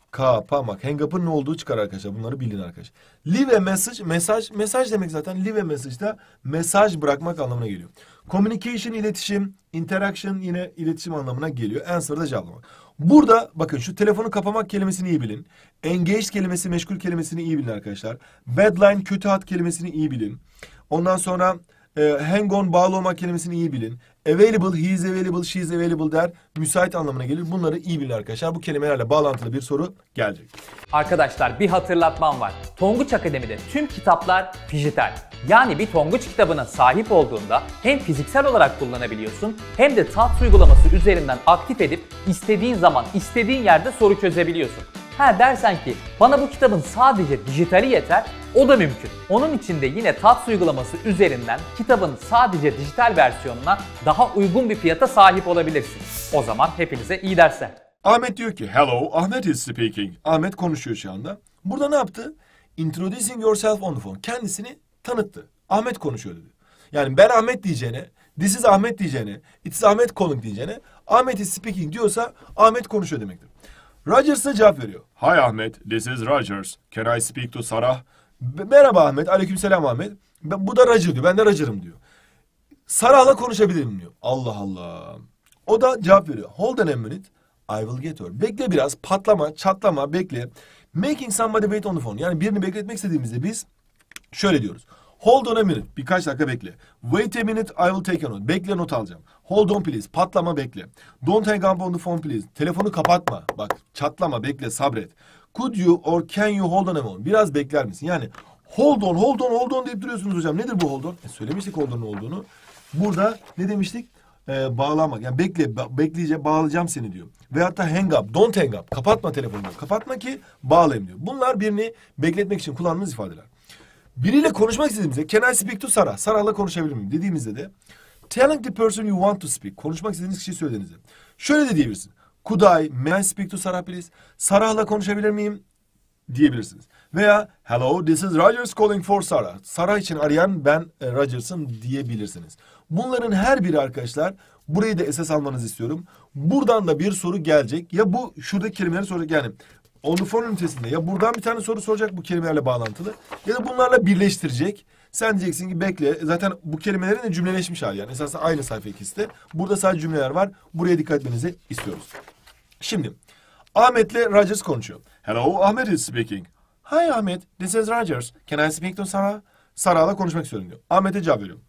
Kapamak. Hang up'ın ne olduğu çıkar arkadaşlar. Bunları bilin arkadaşlar. Leave a message. Mesaj demek zaten. Leave a message'da mesaj bırakmak anlamına geliyor. Communication iletişim. Interaction yine iletişim anlamına geliyor. Answer'da cevaplamak. Burada bakın şu telefonu kapamak kelimesini iyi bilin. Engaged kelimesi, meşgul kelimesini iyi bilin arkadaşlar. Badline, kötü hat kelimesini iyi bilin. Ondan sonra hang on, bağlı olmak kelimesini iyi bilin. Available, he is available, she is available der. Müsait anlamına gelir. Bunları iyi bilin arkadaşlar. Bu kelimelerle bağlantılı bir soru gelecek. Arkadaşlar bir hatırlatmam var. Tonguç Akademi'de tüm kitaplar dijital. Yani bir Tonguç kitabına sahip olduğunda hem fiziksel olarak kullanabiliyorsun hem de TAT uygulaması üzerinden aktif edip istediğin zaman istediğin yerde soru çözebiliyorsun. Ha dersen ki bana bu kitabın sadece dijitali yeter, o da mümkün. Onun için de yine TAT uygulaması üzerinden kitabın sadece dijital versiyonuna daha uygun bir fiyata sahip olabilirsin. O zaman hepinize iyi dersler. Ahmet diyor ki hello, Ahmet is speaking. Ahmet konuşuyor şu anda. Burada ne yaptı? Introducing yourself on the phone. Kendisini tanıttı. Ahmet konuşuyor dedi. Yani ben Ahmet diyeceğine, this is Ahmet diyeceğine, it is Ahmet calling diyeceğine, Ahmet is speaking diyorsa Ahmet konuşuyor demektir. Rogers da cevap veriyor. Hi Ahmet, this is Rogers. Can I speak to Sarah? Merhaba Ahmet, aleykümselam Ahmet. Bu da Roger diyor, ben de Roger'ım diyor. Sarah'la konuşabilirim diyor. Allah Allah. O da cevap veriyor. Hold on a minute, I will get her. Bekle biraz, patlama, çatlama, bekle. Making somebody wait on the phone. Yani birini bekletmek istediğimizde biz şöyle diyoruz. Hold on a minute. Birkaç dakika bekle. Wait a minute, I will take a note. Bekle, not alacağım. Hold on please. Patlama, bekle. Don't hang up on the phone please. Telefonu kapatma. Bak, çatlama, bekle, sabret. Could you or can you hold on a moment? Biraz bekler misin? Yani hold on, hold on, hold on deyip duruyorsunuz hocam. Nedir bu hold on? Söylemiştik hold on olduğunu. Burada ne demiştik? Bağlamak. Yani bekle, bekleyeceğim, bağlayacağım seni diyor. Veyahut da hang up, don't hang up. Kapatma telefonu diyor. Kapatma ki bağlayayım diyor. Bunlar birini bekletmek için kullandığımız ifadeler. Biriyle konuşmak istediğimizde can I speak to Sarah? Sarah'la konuşabilir miyim? Dediğimizde de telling the person you want to speak. Konuşmak istediğiniz kişiyi söylediğinizde. Şöyle de diyebilirsin. Could I, may I speak to Sarah please? Sarah'la konuşabilir miyim? Diyebilirsiniz. Veya hello, this is Rogers calling for Sarah. Sarah için arayan ben Rogers'ım diyebilirsiniz. Bunların her biri arkadaşlar, burayı da esas almanızı istiyorum. Buradan da bir soru gelecek. Ya bu şuradaki kelimeleri soracak yani. On the phone ünitesinde ya buradan bir tane soru soracak bu kelimelerle bağlantılı ya da bunlarla birleştirecek. Sen diyeceksin ki bekle. Zaten bu kelimelerin de cümleleşmiş hali yani. Esasında aynı sayfa ikisi de. Burada sadece cümleler var. Buraya dikkat etmenizi istiyoruz. Şimdi Ahmet'le Rogers konuşuyor. Hello, Ahmet is speaking. Hi Ahmet, this is Rogers. Can I speak to Sarah? Sarah'la konuşmak istiyorum diyor. Ahmet'e cevap veriyor.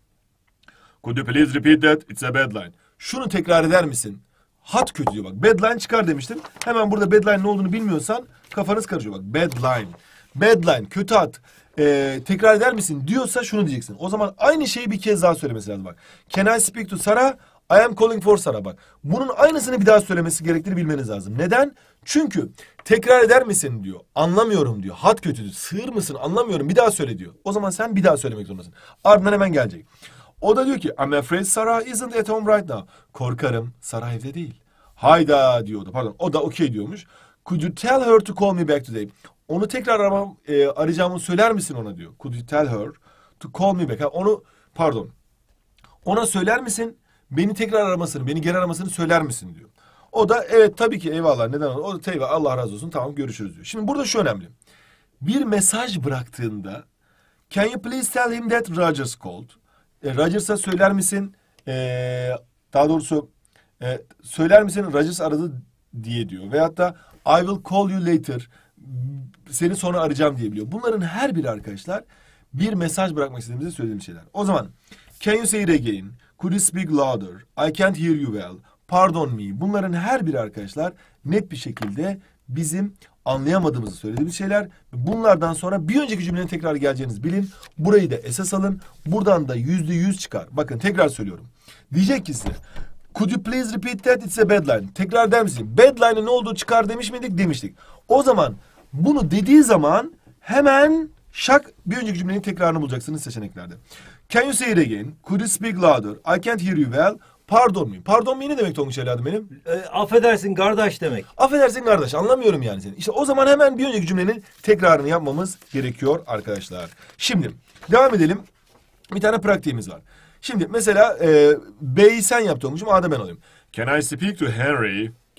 Could you please repeat that? It's a bad line. Şunu tekrar eder misin? Hat kötü diyor bak. Bad line çıkar demiştim. Hemen burada bad line ne olduğunu bilmiyorsan kafanız karışıyor bak. Bad line. Bad line. Kötü hat. Tekrar eder misin diyorsa şunu diyeceksin. O zaman aynı şeyi bir kez daha söylemesi lazım bak. Can I speak to Sarah? I am calling for Sarah bak. Bunun aynısını bir daha söylemesi gerektiğini bilmeniz lazım. Neden? Çünkü tekrar eder misin diyor. Anlamıyorum diyor. Hat kötü diyor. Sığır mısın? Anlamıyorum. Bir daha söyle diyor. O zaman sen bir daha söylemek zorundasın. Ardından hemen gelecek. O da diyor ki I'm afraid Sarah isn't at home right now. Korkarım Sarah evde değil. Hayda diyordu. Pardon. O da okey diyormuş. Could you tell her to call me back today? Onu tekrar arayacağımı söyler misin ona diyor. Could you tell her to call me back? Ona söyler misin? Beni tekrar aramasını, beni geri aramasını söyler misin diyor. O da evet tabii ki eyvallah neden oldu? O da eyvallah Allah razı olsun tamam görüşürüz diyor. Şimdi burada şu önemli. Bir mesaj bıraktığında can you please tell him that Rogers called? Rogers'a söyler misin? Daha doğrusu söyler misin Rogers aradı diye diyor. Veyahut da I will call you later. Seni sonra arayacağım diyebiliyor. Bunların her biri arkadaşlar bir mesaj bırakmak istediğimizde söylediğimiz şeyler. O zaman can you say it again? Could you speak louder? I can't hear you well. Pardon me. Bunların her biri arkadaşlar net bir şekilde bizim anlayamadığımızı söylediğimiz şeyler. Bunlardan sonra bir önceki cümlenin tekrar geleceğinizi bilin. Burayı da esas alın. Buradan da %100 çıkar. Bakın tekrar söylüyorum. Diyecek ki size could you please repeat that? It's a bad line. Tekrar der misin? Bad line'ın ne olduğu çıkar demiş miydik? Demiştik. O zaman bunu dediği zaman hemen şak bir önceki cümlenin tekrarını bulacaksınız seçeneklerde. Can you say it again? Could you speak louder? I can't hear you well. Pardon me. Pardon me ne demek Tonguç evladım benim? Affedersin kardeş demek. Affedersin kardeş anlamıyorum yani seni. İşte o zaman hemen bir önceki cümlenin tekrarını yapmamız gerekiyor arkadaşlar. Şimdi devam edelim. Bir tane pratiğimiz var. Şimdi mesela B'yi sen yap Tonguç'um A'da ben alayım. Can I speak to Henry?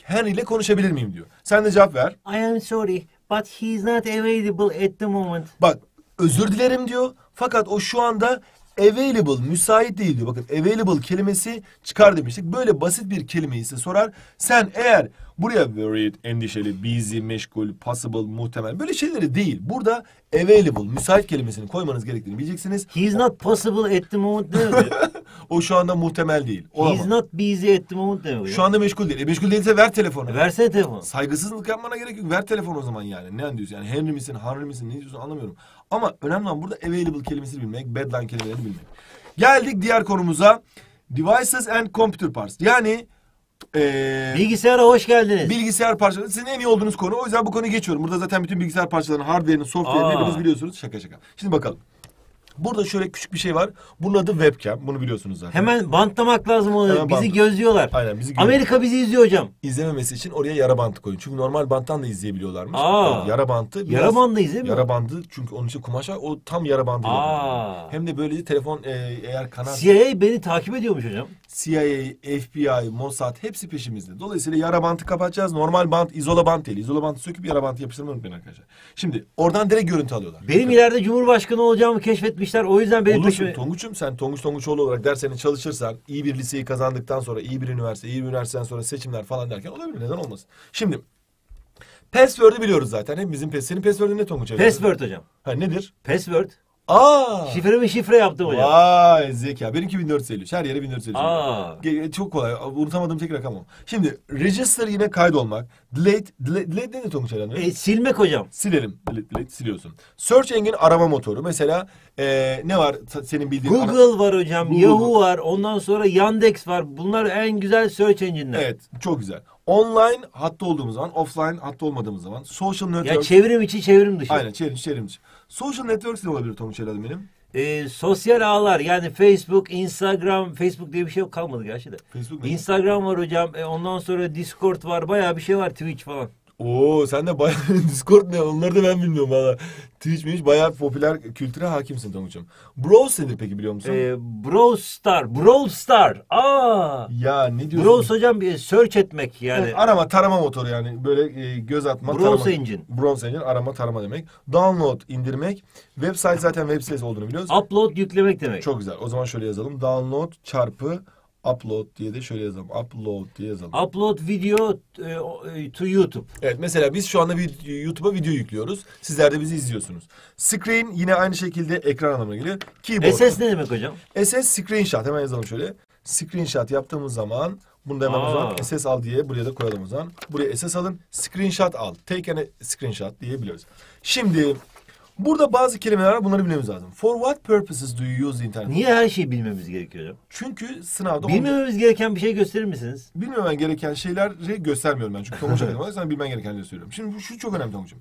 Henry ile konuşabilir miyim diyor. Sen de cevap ver. I am sorry but he's not available at the moment. Bak özür dilerim diyor. Fakat o şu anda available, müsait değil diyor. Bakın available kelimesi çıkar demiştik. Böyle basit bir kelimeyi size sorar. Sen eğer buraya worried, endişeli, busy, meşgul, possible, muhtemel böyle şeyleri değil. Burada available, müsait kelimesini koymanız gerektiğini bileceksiniz. He's not possible at the moment demiyor. O şu anda muhtemel değil. Olamaz. He's not busy at the moment demiyor. Şu anda meşgul değil. Meşgul değilse ver telefonu. Versene telefonu. Saygısızlık yapmana gerek yok. Ver telefonu o zaman yani. Ne diyorsun yani? Henry misin, Henry misin? Ne diyorsun anlamıyorum. Ama önemli olan burada available kelimesini bilmek, bedline kelimelerini bilmek. Geldik diğer konumuza. Devices and computer parts. Yani Bilgisayara hoş geldiniz. bilgisayar parçaları. Sizin en iyi olduğunuz konu. O yüzden bu konuyu geçiyorum. Burada zaten bütün bilgisayar parçalarının, hardware'inin, software'ini hepiniz biliyorsunuz. Şaka şaka. Şimdi bakalım. Burada şöyle küçük bir şey var. Bunun adı webcam. Bunu biliyorsunuz zaten. Hemen bantlamak lazım onu. Hemen Bizi bantla. gözlüyorlar. Aynen bizi görüyor. Amerika bizi izliyor hocam. İzlememesi için oraya yara bantı koyun. Çünkü normal banttan da izleyebiliyorlarmış. Aa. Evet, yara bantı. biraz- Yara bandı izlemiyor. Yara bandı çünkü onun için kumaş var. O tam yara bandı. Hem de böylece telefon eğer kanal... CIA beni takip ediyormuş hocam. CIA, FBI, Mossad hepsi peşimizde. Dolayısıyla yara bantı kapatacağız. Normal bant, izola bant değil. İzola bantı söküp yara bantı yapıştırmayı unutmayın arkadaşlar. Şimdi oradan direkt görüntü alıyorlar. Benim ileride Cumhurbaşkanı olacağımı keşfetmişler. O yüzden benim Olursun peşime... Tonguç'um, sen Tonguç Tonguçoğlu olarak derslerini çalışırsan, iyi bir liseyi kazandıktan sonra, iyi bir üniversiteden sonra seçimler falan derken olabilir. Neden olmasın? Şimdi password'ü biliyoruz zaten. Hepimizin senin password'ün ne Tonguç? Password hocam. Ha nedir? Password. Aa! Şifremi şifre yaptım hocam. Vay zeka. Benimki 1453. Her yere 1453. Aa. Çok kolay. Unutamadığım tek rakam o. Şimdi register yine kaydolmak. Delete ne Tonguç herhalde? Silmek hocam. Silelim. Delete siliyorsun. Search engine arama motoru. Mesela ne var senin bildiğin? Google var hocam. Google Yahoo var. Ondan sonra Yandex var. Bunlar en güzel search engine'ler. Evet. Çok güzel. Online hatta olduğumuz zaman, offline hatta olmadığımız zaman. Social network. Ya çevrim içi çevrim dışı. Aynen çevrim dışı. Social networks ne olabilir Tonguç herhalde benim? Sosyal ağlar yani Facebook, Instagram, Facebook diye bir şey yok kalmadı gerçi de. Facebook ne? Instagram var hocam. Ondan sonra Discord var. Bayağı bir şey var. Twitch falan. Oo sen de bayağı Discord ne? Onları da ben bilmiyorum valla. Twitch bayağı popüler kültüre hakimsin Tonguç'um. Browse nedir peki biliyor musun? Brawl Star. Aa! Ya ne diyorsun? Browse hocam bir search etmek yani. Evet, arama tarama motoru yani böyle göz atma. Browse tarama. engine. Browse engine arama tarama demek. Download indirmek. Website zaten web sitesi olduğunu biliyoruz. Upload yüklemek demek. Çok güzel. O zaman şöyle yazalım. Download çarpı upload diye de şöyle yazalım. Upload diye yazalım. Upload video to YouTube. Evet mesela biz şu anda YouTube'a video yüklüyoruz. Sizler de bizi izliyorsunuz. Screen yine aynı şekilde ekran anlamına geliyor. Keyboard. SS ne demek hocam? SS screenshot. Hemen yazalım şöyle. Screenshot yaptığımız zaman bunu da hemen o zaman SS al diye buraya da koyalım o zaman. Buraya SS alın. Screenshot al. Take a screenshot diyebiliyoruz. Şimdi burada bazı kelimeler var. Bunları bilmemiz lazım. For what purposes do you use the internet? Niye her şeyi bilmemiz gerekiyor hocam? Çünkü sınavda Bilmememiz gereken bir şey gösterir misiniz? bilmemen gereken şeyleri göstermiyorum ben. Çünkü Tonguç Akademi sana bilmen gerekenleri söylüyorum. Şimdi şu çok önemli Tonguç'um.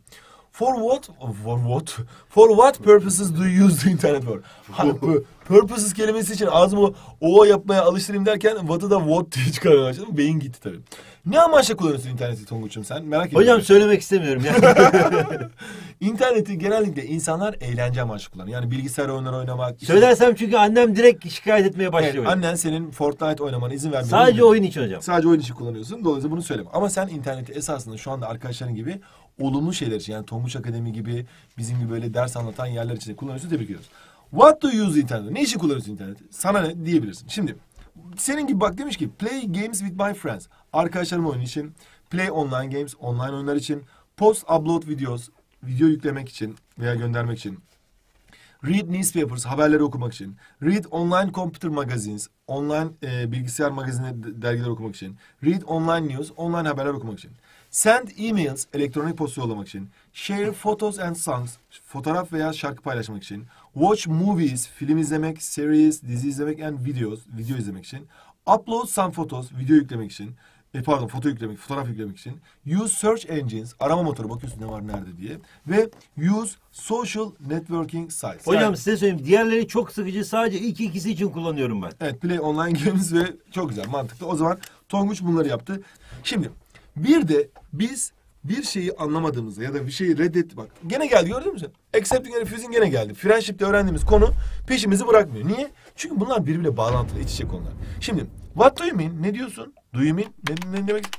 For what purposes do you use the internet for? Purposes kelimesi için ağzımı o yapmaya alıştırayım derken what'ı da what diye çıkarmaya başladım. Beyin gitti tabii. Ne amaçla kullanıyorsun interneti Tonguç'um sen? Merak ediyorum. Hocam söylemek istemiyorum ya. İnterneti genellikle insanlar eğlence amaçlı kullanıyor. Yani bilgisayar oyunları oynamak. Söylersem çünkü annem direkt şikayet etmeye başlıyor. Evet, annen senin Fortnite oynamana izin vermiyor. Sadece oyun için hocam. Sadece oyun için kullanıyorsun. Dolayısıyla bunu söyleme. Ama sen interneti esasında şu anda arkadaşların gibi olumlu şeyler için yani Tonguç Akademi gibi bizim gibi böyle ders anlatan yerler için kullanıyorsun. Tebrik ediyoruz. What do you use internet? Ne için kullanıyorsun interneti? Sana ne diyebilirsin. Şimdi senin gibi bak demiş ki play games with my friends. Arkadaşlarım oyun için. Play online games. Online oyunlar için. Post upload videos. Video yüklemek için veya göndermek için. Read newspapers, haberleri okumak için. Read online computer magazines, online bilgisayar magazini dergileri okumak için. Read online news, online haberler okumak için. Send emails, elektronik posta yollamak için. Share photos and songs, fotoğraf veya şarkı paylaşmak için. Watch movies, film izlemek, series, dizi izlemek and videos, video izlemek için. Upload some photos, video yüklemek için. Fotoğraf yüklemek için. Use search engines, arama motoru bakıyorsun ne var nerede diye. Ve use social networking sites. Hocam Yani, size söyleyeyim. Diğerleri çok sıkıcı. Sadece ikisi için kullanıyorum ben. evet play online games ve çok güzel mantıklı. O zaman Tonguç bunları yaptı. Şimdi bir de biz bir şeyi anlamadığımızda ya da bir şeyi reddetti bak. Gene geldi gördün mü sen? Accepting and refusing gene geldi. Friendship'te öğrendiğimiz konu peşimizi bırakmıyor. Niye? Çünkü bunlar birbiriyle bağlantılı, iç içe konular. Şimdi what do you mean? Ne diyorsun? Do you mean? Ne demek?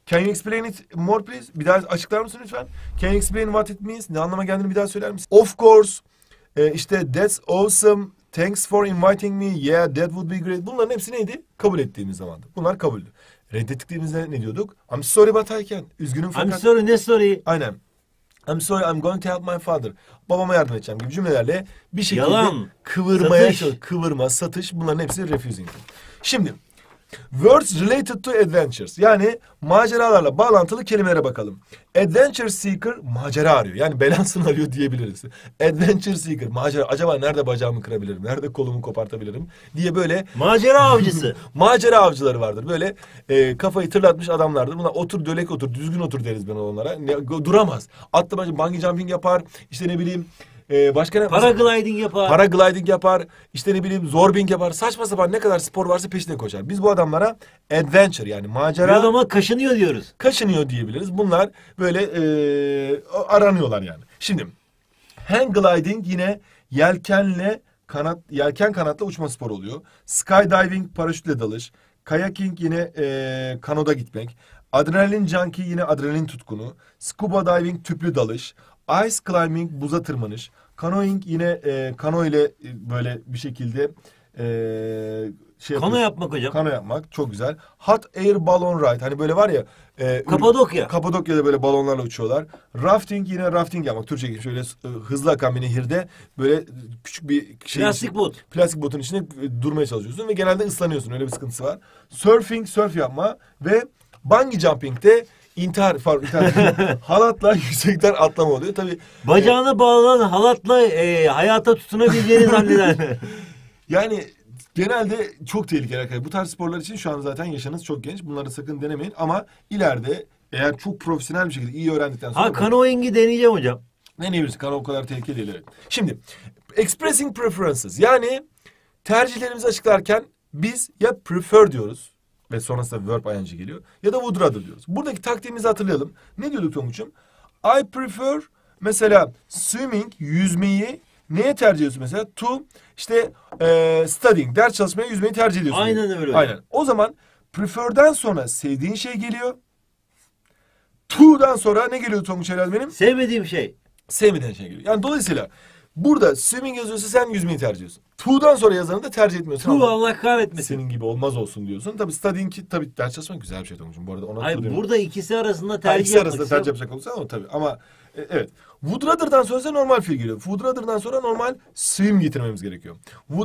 Can you explain it more please? Bir daha açıklar mısın lütfen? Can you explain what it means? Ne anlama geldiğini bir daha söyler misin? Of course. İşte that's awesome. Thanks for inviting me. Yeah, that would be great. Bunların hepsi neydi? Kabul ettiğimiz zamandı. Bunlar kabuldü. Reddettiklerimizde ne diyorduk? I'm sorry but I can't. Üzgünüm fakat... I'm sorry, ne sorry? Aynen. I'm sorry, I'm going to help my father. Babama yardım edeceğim gibi cümlelerle bir şekilde Yalan, kıvırmaya satış. kıvırma, satış, bunların hepsi refusing. Şimdi words related to adventures, yani maceralarla bağlantılı kelimelere bakalım. Adventure seeker macera arıyor. Yani belasını arıyor diyebiliriz. Adventure seeker macera. Acaba nerede bacağımı kırabilirim? Nerede kolumu kopartabilirim? Diye böyle Macera avcısı. macera avcıları vardır. Böyle kafayı tırlatmış adamlardır. Bunlar otur dölek otur, düzgün otur deriz ben onlara. Duramaz. Atlama, bungee jumping yapar. İşte ne bileyim başka ne? Paragliding yapar. Paragliding yapar. İşte ne bileyim zorbing yapar. Saçma sapan ne kadar spor varsa peşine koşar. Biz bu adamlara adventure, yani Bir macera adama kaşınıyor diyoruz. kaşınıyor diyebiliriz. Bunlar böyle aranıyorlar yani. Şimdi hang gliding yine yelken kanatla uçma sporu oluyor. Skydiving paraşütle dalış. Kayaking yine kanoda gitmek. Adrenalin junkie yine adrenalin tutkunu. Scuba diving tüplü dalış. Ice climbing buza tırmanış. Canoeing yine kano ile böyle bir şekilde Kano yapmak hocam. Kano yapmak çok güzel. Hot air balloon ride, hani böyle var ya. Kapadokya. Kapadokya'da böyle balonlarla uçuyorlar. Rafting yine rafting yapmak. Türkçe gibi şöyle hızlı akan bir nehirde böyle küçük bir şey. Plastik botun içinde durmaya çalışıyorsun ve genelde ıslanıyorsun. Öyle bir sıkıntısı var. Surfing, surf yapma ve bungee jumping'de halatla yüksekten atlama oluyor. Tabii Bacağını bağlanan halatla hayata tutunabileceğini zanneder. yani genelde çok tehlikeli arkadaşlar. Bu tarz sporlar için şu an zaten yaşınız çok genç. Bunları sakın denemeyin ama ileride eğer çok profesyonel bir şekilde iyi öğrendikten sonra... Canoeing'i deneyeceğim hocam. Deneyebilirsin. Kano o kadar tehlikeli değil. Evet. Şimdi expressing preferences, yani tercihlerimizi açıklarken biz ya prefer diyoruz ve sonrasında verb ing geliyor ya da would rather diyoruz. Buradaki taktiğimizi hatırlayalım. Ne diyorduk Tonguç'um? I prefer mesela swimming, yüzmeyi neye tercih ediyorsun mesela? To işte studying, ders çalışmaya yüzmeyi tercih ediyorsun. Aynen öyle. Aynen. O zaman prefer'den sonra sevdiğin şey geliyor. To'dan sonra ne geliyor Tonguç herhalde benim? Sevmediğim şey. Sevmediğin şey geliyor. Yani dolayısıyla burada swimming yazıyorsa sen yüzmeyi tercih ediyorsun. To'dan sonra yazanı da tercih etmiyorsun. Tu Allah kahretmesin. Senin gibi olmaz olsun diyorsun. Tabii studying ki tabii ders çalışmak güzel bir şey Tonguç'um. Bu arada ona Hayır, burada ikisi arasında ikisi tercih yapmak arasında tercih yapacak olursa o tabii. Ama evet. Would rather'dan sonra ise normal fiil geliyor. Would rather'dan sonra normal swim getirmemiz gerekiyor.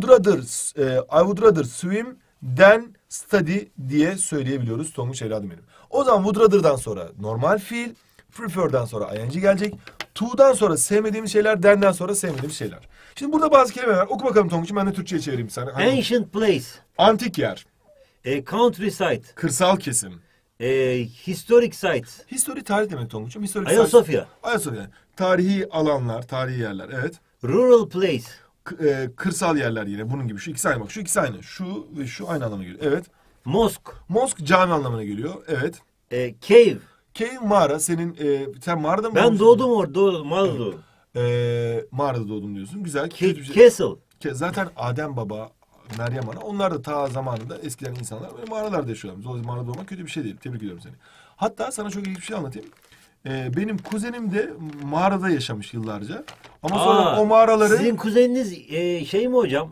I would rather swim than study diye söyleyebiliyoruz Tonguç evladım benim. O zaman would rather'dan sonra normal fiil, prefer'dan sonra ing gelecek. To'dan sonra sevmediğimiz şeyler, than'den sonra sevmediğimiz şeyler. Şimdi burada bazı kelimeler var. Oku bakalım Tonguç'um, ben de Türkçe'ye çevireyim sana. Ancient place. Antik yer. Countryside. Kırsal kesim. Historic site. History tarih demek Tonguç'um. Ayasofya. Ayasofya. Tarihi alanlar, tarihi yerler. Evet. Rural place. Kırsal yerler yine bunun gibi. Şu ikisi aynı bak. Şu ikisi aynı. Şu ve şu aynı anlamına geliyor. Evet. Mosque. Mosque cami anlamına geliyor. Evet. Cave. Cave mağara. Sen mağarada mı Ben doğdum orada. Mağarada doğdum. Mağarada doğdum diyorsun. Güzel. Castle. Zaten Adem Baba, Meryem Ana, onlar da ta zamanında eskiden insanlar böyle mağaralarda yaşıyorlar. Dolayısıyla mağarada doğmak kötü bir şey değil. Tebrik ediyorum seni. Hatta sana çok ilginç bir şey anlatayım. Benim kuzenim de mağarada yaşamış yıllarca. Ama sonra o mağaraları... Sizin kuzeniniz şey mi hocam?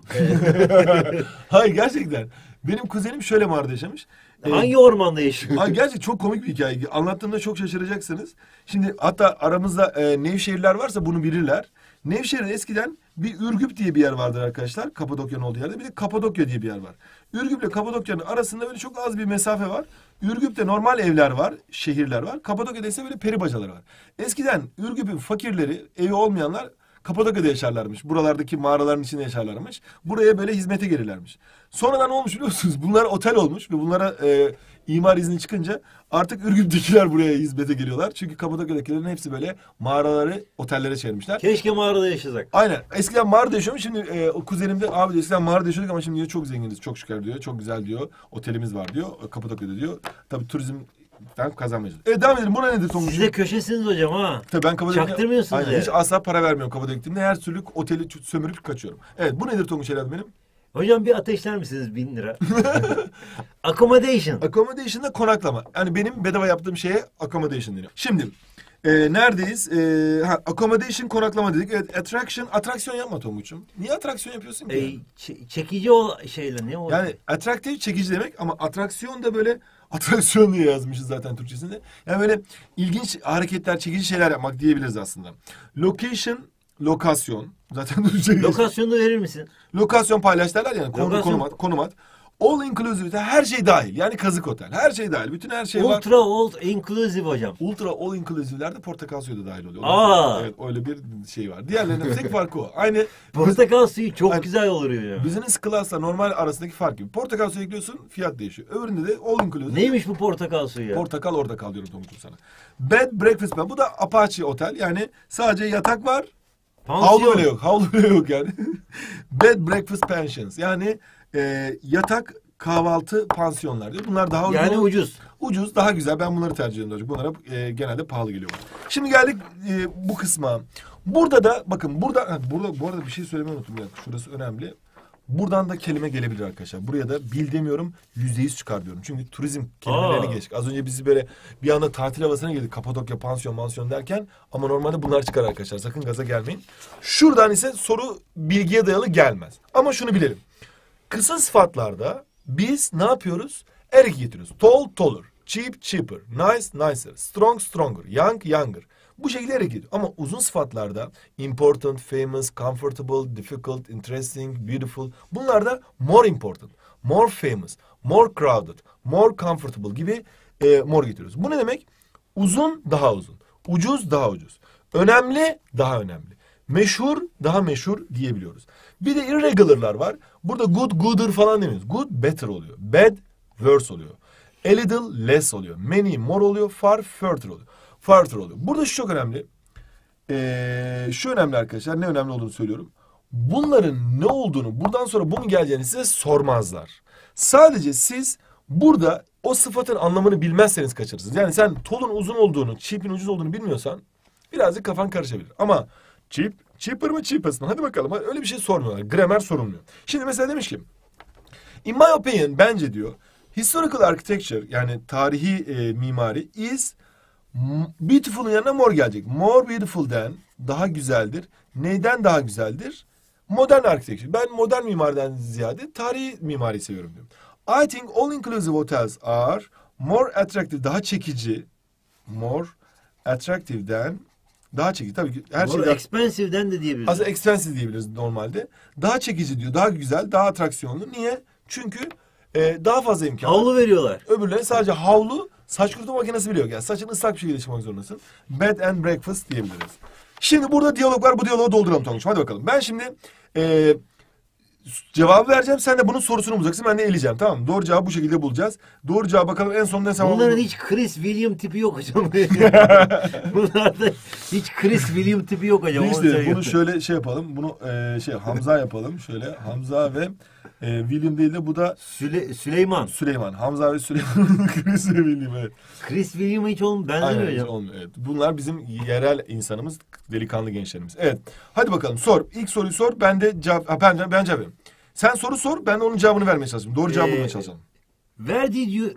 Hayır, gerçekten. Benim kuzenim şöyle mağarada yaşamış. Hangi ormanda yaşıyor? Ay, gerçekten çok komik bir hikaye. Anlattığımda çok şaşıracaksınız. Şimdi hatta aramızda Nevşehirliler varsa bunu bilirler. Nevşehir'de eskiden bir Ürgüp diye bir yer vardır arkadaşlar. Kapadokya'nın olduğu yerde. Bir de Kapadokya diye bir yer var. Ürgüp ile Kapadokya'nın arasında böyle çok az bir mesafe var. Ürgüp'te normal evler var, şehirler var. Kapadokya'da ise böyle peri bacaları var. Eskiden Ürgüp'ün fakirleri, evi olmayanlar Kapadokya'da yaşarlarmış. Buralardaki mağaraların içinde yaşarlarmış. Buraya böyle hizmete gelirlermiş. Sonradan ne olmuş biliyor musunuz? Bunlar otel olmuş ve bunlara imar izni çıkınca artık Ürgüp'tekiler buraya hizmete geliyorlar. Çünkü Kapadokya'dakilerin hepsi böyle mağaraları otellere çevirmişler. Keşke mağarada yaşasak. Aynen. Eskiden mağarada yaşıyormuş. Şimdi o kuzenim de abi diyor, eskiden mağarada yaşıyorduk ama şimdi diyor çok zenginiz. Çok şükür diyor. Çok güzel diyor. Otelimiz var diyor. Kapadokya'da diyor. Tabii turizmden kazanmayacağız. Devam edelim. Buna nedir Tonguç? Siz de köşesiniz hocam ha. Tabii ben Kapadokya'da... Çaktırmıyorsunuz Aynen. ya. Hiç asla para vermiyorum Kapadokya'da gittiğimde. Her türlü oteli sömürüp kaçıyorum. Evet, bu nedir Tonguç herhalde benim? Hocam bir ateşler misiniz 1000 lira? Accommodation. Accommodation'da konaklama. Yani benim bedava yaptığım şeye accommodation deniyor. Şimdi neredeyiz? Accommodation konaklama dedik. Evet, atraksiyon yapma Tonguç'um. Niye atraksiyon yapıyorsun ki? Çekici o şeyle ne o? Yani atraktif, çekici demek ama atraksiyon da böyle atraksiyon diye yazmışız zaten Türkçesinde. Yani böyle ilginç hareketler, çekici şeyler yapmak diyebiliriz aslında. Location, lokasyon. Zaten Türkçe. Lokasyonu da verir misin? Lokasyon paylaş derler yani. Lokasyon. Konum at. All inclusive, her şey dahil. Yani kazık otel. Her şey dahil. Bütün her şey var. Ultra all inclusive hocam. Ultra all inclusive'lerde portakal suyu da dahil oluyor. Aa. Evet, öyle bir şey var. Diğerlerinin tek farkı o. Aynı Portakal suyu çok Yani- güzel oluyor ya. business class'la normal arasındaki fark gibi. Portakal suyu ekliyorsun, fiyat değişiyor. Öbüründe de all inclusive. Neymiş bu portakal suyu ya? Portakal orada kal diyorum Tonguç'um sana. Bed breakfast bar. Bu da Apache otel. Yani sadece yatak var. Havlu Pansiyon. bile yok. Havlu bile yok yani. Bed breakfast pensions. Yani yatak kahvaltı pansiyonlar diyor. Bunlar daha uygun. Yani ucuz. Ucuz, daha güzel. Ben bunları tercih ediyorum. Bunlara genelde pahalı geliyor. Şimdi geldik bu kısma. Burada da bakın burada bu arada bir şey söylemeyi unuttum. Yani şurası önemli. Buradan da kelime gelebilir arkadaşlar. Buraya da bil demiyorum, %100 çıkar diyorum. Çünkü turizm kelimelerini geçtik. Az önce bizi böyle bir anda tatil havasına girdik. Kapadokya, pansiyon, mansiyon derken ama normalde bunlar çıkar arkadaşlar. Sakın gaza gelmeyin. Şuradan ise soru bilgiye dayalı gelmez. Ama şunu bilelim. Kısa sıfatlarda biz ne yapıyoruz? Erek getiriyoruz. Tall, taller. Cheap, cheaper. Nice, nicer. Strong, stronger. Young, younger. Bu şekilde erek getiriyor. Ama uzun sıfatlarda important, famous, comfortable, difficult, interesting, beautiful. Bunlar da more important, more famous, more crowded, more comfortable gibi more getiriyoruz. Bu ne demek? Uzun, daha uzun. Ucuz, daha ucuz. Önemli, daha önemli. Meşhur, daha meşhur diyebiliyoruz. Bir de irregular'lar var. Burada good, gooder falan demiyoruz. Good, better oluyor. Bad, worse oluyor. A little, less oluyor. Many, more oluyor. Far, further oluyor. Further oluyor. Burada şu çok önemli. Şu önemli arkadaşlar. Ne önemli olduğunu söylüyorum. Bunların ne olduğunu, buradan sonra bu mu geleceğini size sormazlar. Sadece siz burada o sıfatın anlamını bilmezseniz kaçırırsınız. Yani sen tall'un uzun olduğunu, cheap'in ucuz olduğunu bilmiyorsan birazcık kafan karışabilir. Ama cheap, cheaper mı cheapest mı? Hadi bakalım. Öyle bir şey sormuyorlar. Gramer sorulmuyor. Şimdi mesela demiş ki, in my opinion, bence diyor, historical architecture yani tarihi mimari is beautiful'ın yanına more gelecek. More beautiful than, daha güzeldir. Neyden daha güzeldir? Modern architecture. Ben modern mimariden ziyade tarihi mimari seviyorum diyorum. I think all inclusive hotels are more attractive, daha çekici. More attractive than, daha çekici. Tabii ki her şey More daha... expensive'den de diyebiliriz. Aslında expensive diyebiliriz normalde. Daha çekici diyor, daha güzel, daha atraksiyonlu. Niye? Çünkü daha fazla imkan var. Havlu veriyorlar. Öbürleri sadece havlu, saç kurutma makinesi bile yok. Yani saçını ıslak bir şekilde çıkmak zorundasın. Bed and breakfast diyebiliriz. Şimdi burada diyalog var. Bu diyaloğu dolduralım Tonguç'um. Hadi bakalım. Ben şimdi cevabı vereceğim. Sen de bunun sorusunu bulacaksın. Ben de eleyeceğim. Tamam mı? Doğru cevabı bu şekilde bulacağız. Doğru cevabı bakalım en sonunda ne zaman... Bunların hiç Chris William tipi yok hocam. Bunlarda hiç Chris William tipi yok hocam. İşte bunu şöyle şey yapalım. Bunu Hamza yapalım. Şöyle Hamza ve William değil de bu da Süleyman. Süleyman. Hamza ve Süleyman. Chris ve William, evet. Chris William'a hiç benzemiyor Aynen, hocam. olmuyor, evet. Bunlar bizim yerel insanımız, delikanlı gençlerimiz. Evet. Hadi bakalım sor. İlk soruyu sor. Ben de cevap ben cevap vereyim. Sen soru sor. Ben de onun cevabını vermeye çalışayım. Doğru cevabı bulmaya çalışalım. Where did you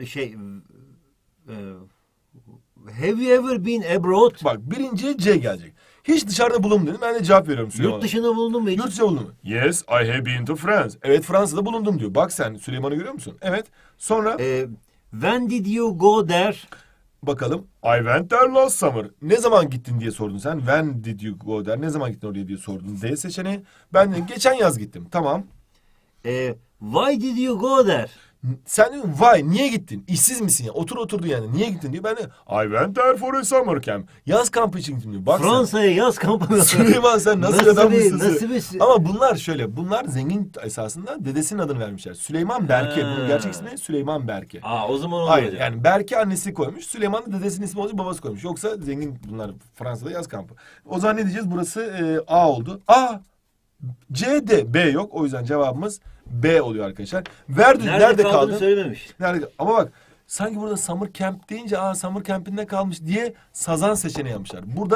have you ever been abroad? Bak birinciye C gelecek. Hiç dışarıda bulundum dedim. Ben de cevap veriyorum Süleyman'a. Yurt dışında bulundun mu hiç? Yurt dışında bulundum mu? Yes, I have been to France. Evet, Fransa'da bulundum diyor. Bak sen Süleyman'ı görüyor musun? Evet. Sonra When did you go there? bakalım. I went there last summer. Ne zaman gittin diye sordun sen. When did you go there? Ne zaman gittin oraya diye sordun. D seçeneği. Ben de geçen yaz gittim. Tamam. Why did you go there? Sen diyorsun why, niye gittin? İşsiz misin ya? Oturdun yani. Niye gittin diyor. Ben de I went there for a summer camp. Yaz kampı için gittim diyor. Bak Fransa'ya yaz kampına. Süleyman sen nasıl adammışsın? Nasıl bir... Ama bunlar şöyle. Bunlar zengin esasında dedesinin adını vermişler. Süleyman Berke. Bunun gerçek ismi Süleyman Berke. O zaman olur Hayır hocam. yani Berke annesi koymuş. Süleyman da dedesinin ismi olacak, babası koymuş. Yoksa zengin bunlar, Fransa'da yaz kampı. O zaman ne diyeceğiz? Burası A oldu. A. C, D. B yok. O yüzden cevabımız B oluyor arkadaşlar. Nerede kaldın? Söylememiş. Nerede? Ama bak sanki burada summer camp deyince summer camp'inde kalmış diye sazan seçeneği yapmışlar. Burada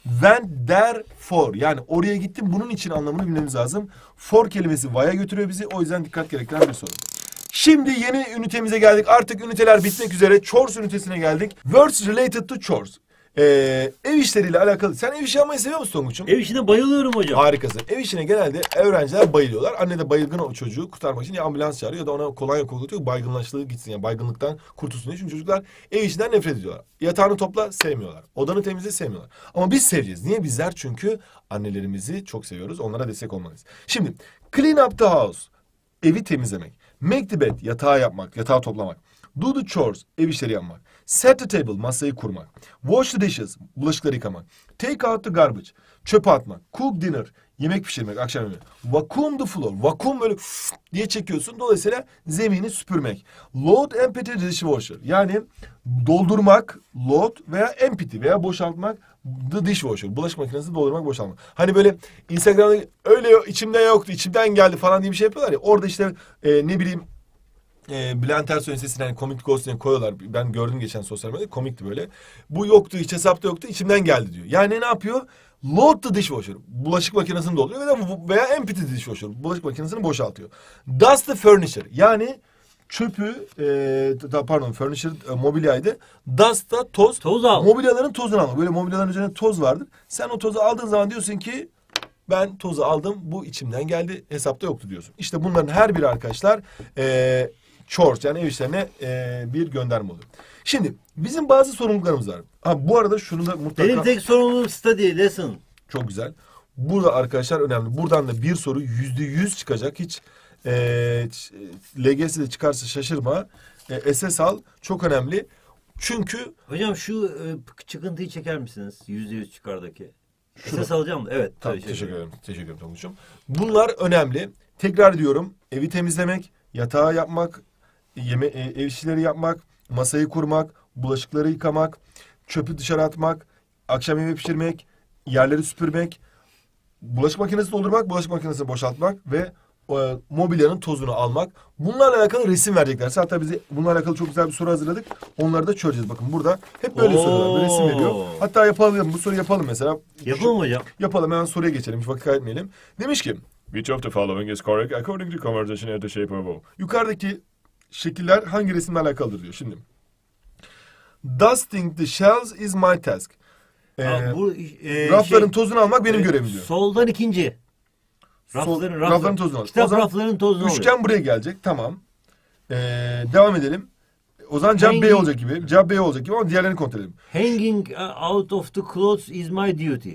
When, therefore. Yani oraya gittim, bunun için anlamını bilmemiz lazım. For kelimesi why'a götürüyor bizi. O yüzden dikkat gerektiren bir soru. Şimdi yeni ünitemize geldik. Artık üniteler bitmek üzere. Chores ünitesine geldik. Words related to chores. Ev işleriyle alakalı. Sen ev işi yapmayı seviyor musun Tonguç'um? Ev işine bayılıyorum hocam. Harikasın. Ev işine genelde öğrenciler bayılıyorlar. Anne de baygın o çocuğu kurtarmak için ya ambulans çağırıyor ya da ona kolonya kokutuyor. Baygınlaştığı gitsin, yani baygınlıktan kurtulsun diye. Çünkü çocuklar ev işinden nefret ediyorlar. Yatağını topla, sevmiyorlar. Odanı temizle, sevmiyorlar. Ama biz seveceğiz. Niye bizler? Çünkü annelerimizi çok seviyoruz. Onlara destek olmalıyız. Şimdi clean up the house. Evi temizlemek. Make the bed. Yatağı yapmak, yatağı toplamak. Do the chores. Ev işleri yapmak. Set the table. Masayı kurmak. Wash the dishes. Bulaşıkları yıkamak. Take out the garbage. Çöpe atmak. Cook dinner. Yemek pişirmek, akşam yemeği. Vacuum the floor. Vacuum böyle diye çekiyorsun. Dolayısıyla zemini süpürmek. Load empty the dishwasher. Yani doldurmak, load veya empty veya boşaltmak the dishwasher. Bulaşık makinesini doldurmak, boşaltmak. Hani böyle Instagram'da öyle içimden yoktu, içimden geldi falan diye bir şey yapıyorlar ya. Orada işte ne bileyim Bülent Ersoy'un sesini hani komik ghost'ine koyuyorlar. Ben gördüm geçen sosyal medyada, komikti böyle. Bu yoktu, hiç hesapta yoktu, içimden geldi diyor. Yani ne yapıyor? Load the dishwasher. Bulaşık makinesini dolduruyor veya empty the dishwasher. Bulaşık makinesini boşaltıyor. Dust the furniture. Yani çöpü, furniture mobilyaydı. Dust da toz. Toz al. Mobilyaların tozunu almak. Böyle mobilyaların üzerinde toz vardır. Sen o tozu aldığın zaman diyorsun ki ben tozu aldım, bu içimden geldi, hesapta yoktu diyorsun. İşte bunların her biri arkadaşlar chores, yani ev işlerine bir gönderme oluyor. Şimdi bizim bazı sorumluluklarımız var. Ha, bu arada şunu da mutlaka... Benim tek sorumluluğum study, lesson. Çok güzel. Burada arkadaşlar önemli. Buradan da bir soru %100 çıkacak. Hiç LGS'de çıkarsa şaşırma. SS al. Çok önemli. Çünkü... Hocam şu çıkıntıyı çeker misiniz? %100 çıkardaki. Ses alacağım. Evet. Tamam, teşekkür ederim. Teşekkür ederim Tonguç'um. Bunlar önemli. Tekrar diyorum. Evi temizlemek, yatağı yapmak, ev işleri yapmak, masayı kurmak, bulaşıkları yıkamak, çöpü dışarı atmak, akşam yemeği pişirmek, yerleri süpürmek, bulaşık makinesini doldurmak, bulaşık makinesini boşaltmak ve mobilyanın tozunu almak. Bunlarla alakalı resim verecekler. Hatta bize bunlarla alakalı çok güzel bir soru hazırladık. Onları da çözeceğiz. Bakın burada hep böyle sorular. Böyle resim veriyor. Hatta yapalım. Bu soruyu yapalım mesela. Yapalım hocam. Yapalım. Hemen soruya geçelim. Hiç vakit kaybetmeyelim. Demiş ki which of the following is correct according to conversation at the shape of O? Yukarıdaki şekiller hangi resimle alakalıdır diyor. Şimdi dusting the shelves is my task. Rafların tozunu almak benim görevim diyor. Soldan ikinci. Rafların tozunu almak. Kitap rafların tozunu alıyor. Üçgen buraya gelecek. Tamam. Devam edelim. O zaman cevap B olacak gibi. Cevap B olacak gibi ama diğerlerini kontrol edelim. Hanging out of the clothes is my duty.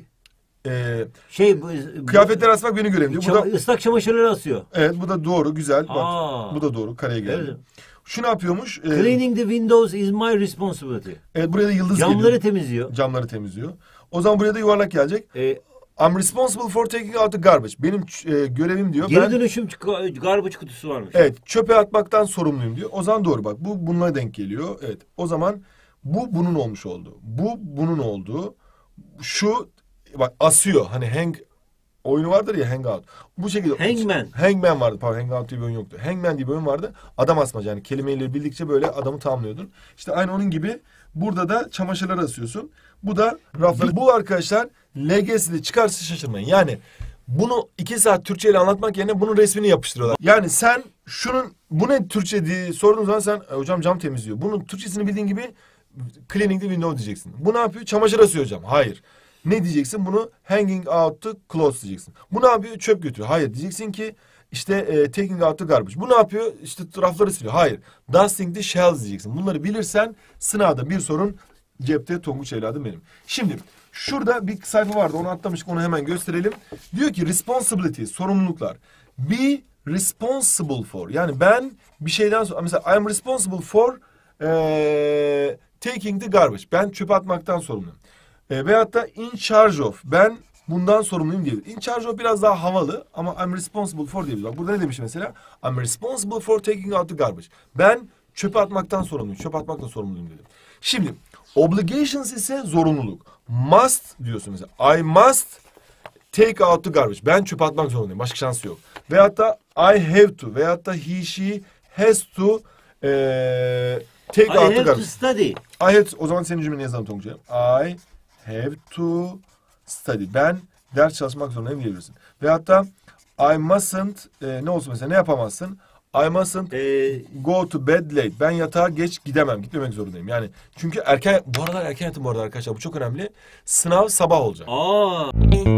Kıyafetleri asmak benim görevim diyor. Bu da ıslak çamaşırları asıyor. Evet, bu da doğru, güzel. Bak, bu da doğru, kareye geldi. Evet. Şu ne yapıyormuş? Cleaning the windows is my responsibility. Evet, buraya da yıldız Camları geliyor. temizliyor. Camları temizliyor. O zaman buraya da yuvarlak gelecek. I'm responsible for taking out the garbage. Benim görevim diyor. Geri dönüşüm garbage kutusu varmış. Evet, çöpe atmaktan sorumluyum diyor. O zaman doğru bak. Bu bununla denk geliyor. Evet. O zaman bu bunun olmuş oldu. Bu bunun oldu. Şu bak asıyor. Hani hang oyunu vardır ya, hangout. Bu şekilde. Hangman vardı. Pardon, hangout diye bir oyun yoktu. Hangman diye bir oyun vardı. Adam asmaca, yani kelimeleri bildikçe böyle adamı tamamlıyordun. İşte aynı onun gibi burada da çamaşırları asıyorsun. Bu da rafları. Bu arkadaşlar LGS'de çıkarsa şaşırmayın. Yani bunu 2 saat Türkçe ile anlatmak yerine bunun resmini yapıştırıyorlar. Yani sen bu ne Türkçe diye sorduğun zaman sen hocam cam temizliyor. Bunun Türkçesini bildiğin gibi cleaning the window diyeceksin. Bu ne yapıyor? Çamaşır asıyor hocam. Hayır. Ne diyeceksin? Bunu hanging out the clothes diyeceksin. Bu ne yapıyor? Çöp götürüyor. Hayır. Diyeceksin ki işte taking out the garbage. Bu ne yapıyor? İşte rafları siliyor. Hayır. Dusting the shelves diyeceksin. Bunları bilirsen sınavda bir sorun cepte. Tonguç evladım benim. Şimdi şurada bir sayfa vardı. Onu atlamıştık. Onu hemen gösterelim. Diyor ki responsibility, sorumluluklar. Be responsible for. Yani ben bir şeyden sonra mesela I'm responsible for taking the garbage. Ben çöpe atmaktan sorumluyum. Veyahut da in charge of. Ben bundan sorumluyum diyebilir. In charge of biraz daha havalı ama I'm responsible for diyebilir. Bak burada ne demiş mesela? I'm responsible for taking out the garbage. Ben çöpe atmaktan sorumluyum. Çöpe atmaktan sorumluyum dedim. Şimdi obligations ise zorunluluk. Must diyorsun mesela. I must take out the garbage. Ben çöpe atmak zorundayım. Başka şansı yok. Veyahut da I have to. Veyahut da he, she has to take out the garbage. I have to study. O zaman senin cümleni yazalım Tonguç'a. I have to study. Ben ders çalışmak zorundayım diyebilirsin. Veyahut da I mustn't ne olsun mesela, ne yapamazsın? I mustn't go to bed late. Ben yatağa geç gidemem. Gitmemek zorundayım. Yani çünkü erken, bu arada erken yatın bu arada arkadaşlar. Bu çok önemli. Sınav sabah olacak. Aa.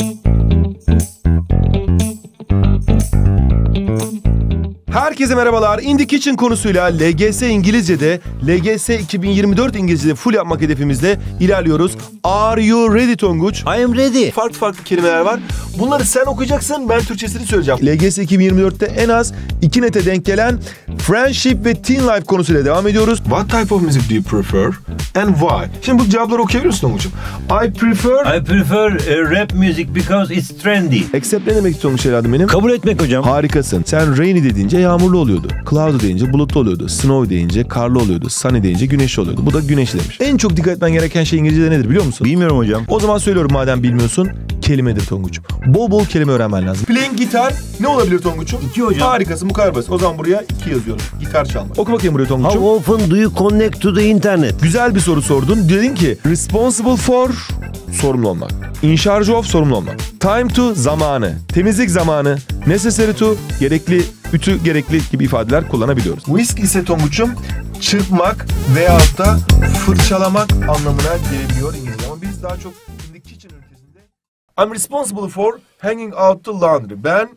Herkese merhabalar. In the Kitchen konusuyla LGS İngilizce'de, LGS 2024 İngilizce'de full yapmak hedefimizle ilerliyoruz. Are you ready Tonguç? I am ready. Farklı kelimeler var. Bunları sen okuyacaksın, ben Türkçesini söyleyeceğim. LGS 2024'te en az 2 nete denk gelen Friendship ve Teen Life konusuyla devam ediyoruz. What type of music do you prefer and why? Şimdi bu cevapları okuyabiliyor musun Tonguç'um? I prefer rap music because it's trendy. Accept ne demek istiyormuş evladım benim? Kabul etmek hocam. Harikasın. Sen rainy dediğince yağmurlu oluyordu. Cloudy deyince bulutlu oluyordu. Snow deyince karlı oluyordu. Sunny deyince güneşli oluyordu. Bu da güneşli demiş. En çok dikkat etmen gereken şey İngilizce'de nedir biliyor musun? Bilmiyorum hocam. O zaman söylüyorum madem bilmiyorsun. Kelimedir Tonguç'um. Bol bol kelime öğrenmen lazım. Playing gitar ne olabilir Tonguç'um? 2 hocam. Harikasın, bu kadar basit. O zaman buraya 2 yazıyorum. Gitar çalmak. Oku bakayım buraya Tonguç'um. How often do you connect to the internet? Güzel bir soru sordun. Dedin ki responsible for sorumlu olmak. In charge of sorumlu olmak. Time to zamanı. Temizlik zamanı. Necessary to gerekli, ütü gerekli gibi ifadeler kullanabiliyoruz. Whisk ise Tonguç'um çırpmak veyahut da fırçalamak anlamına gelebiliyor İngilizce. Ama biz daha çok in the kitchen ünitesinde I'm responsible for hanging out the laundry. Ben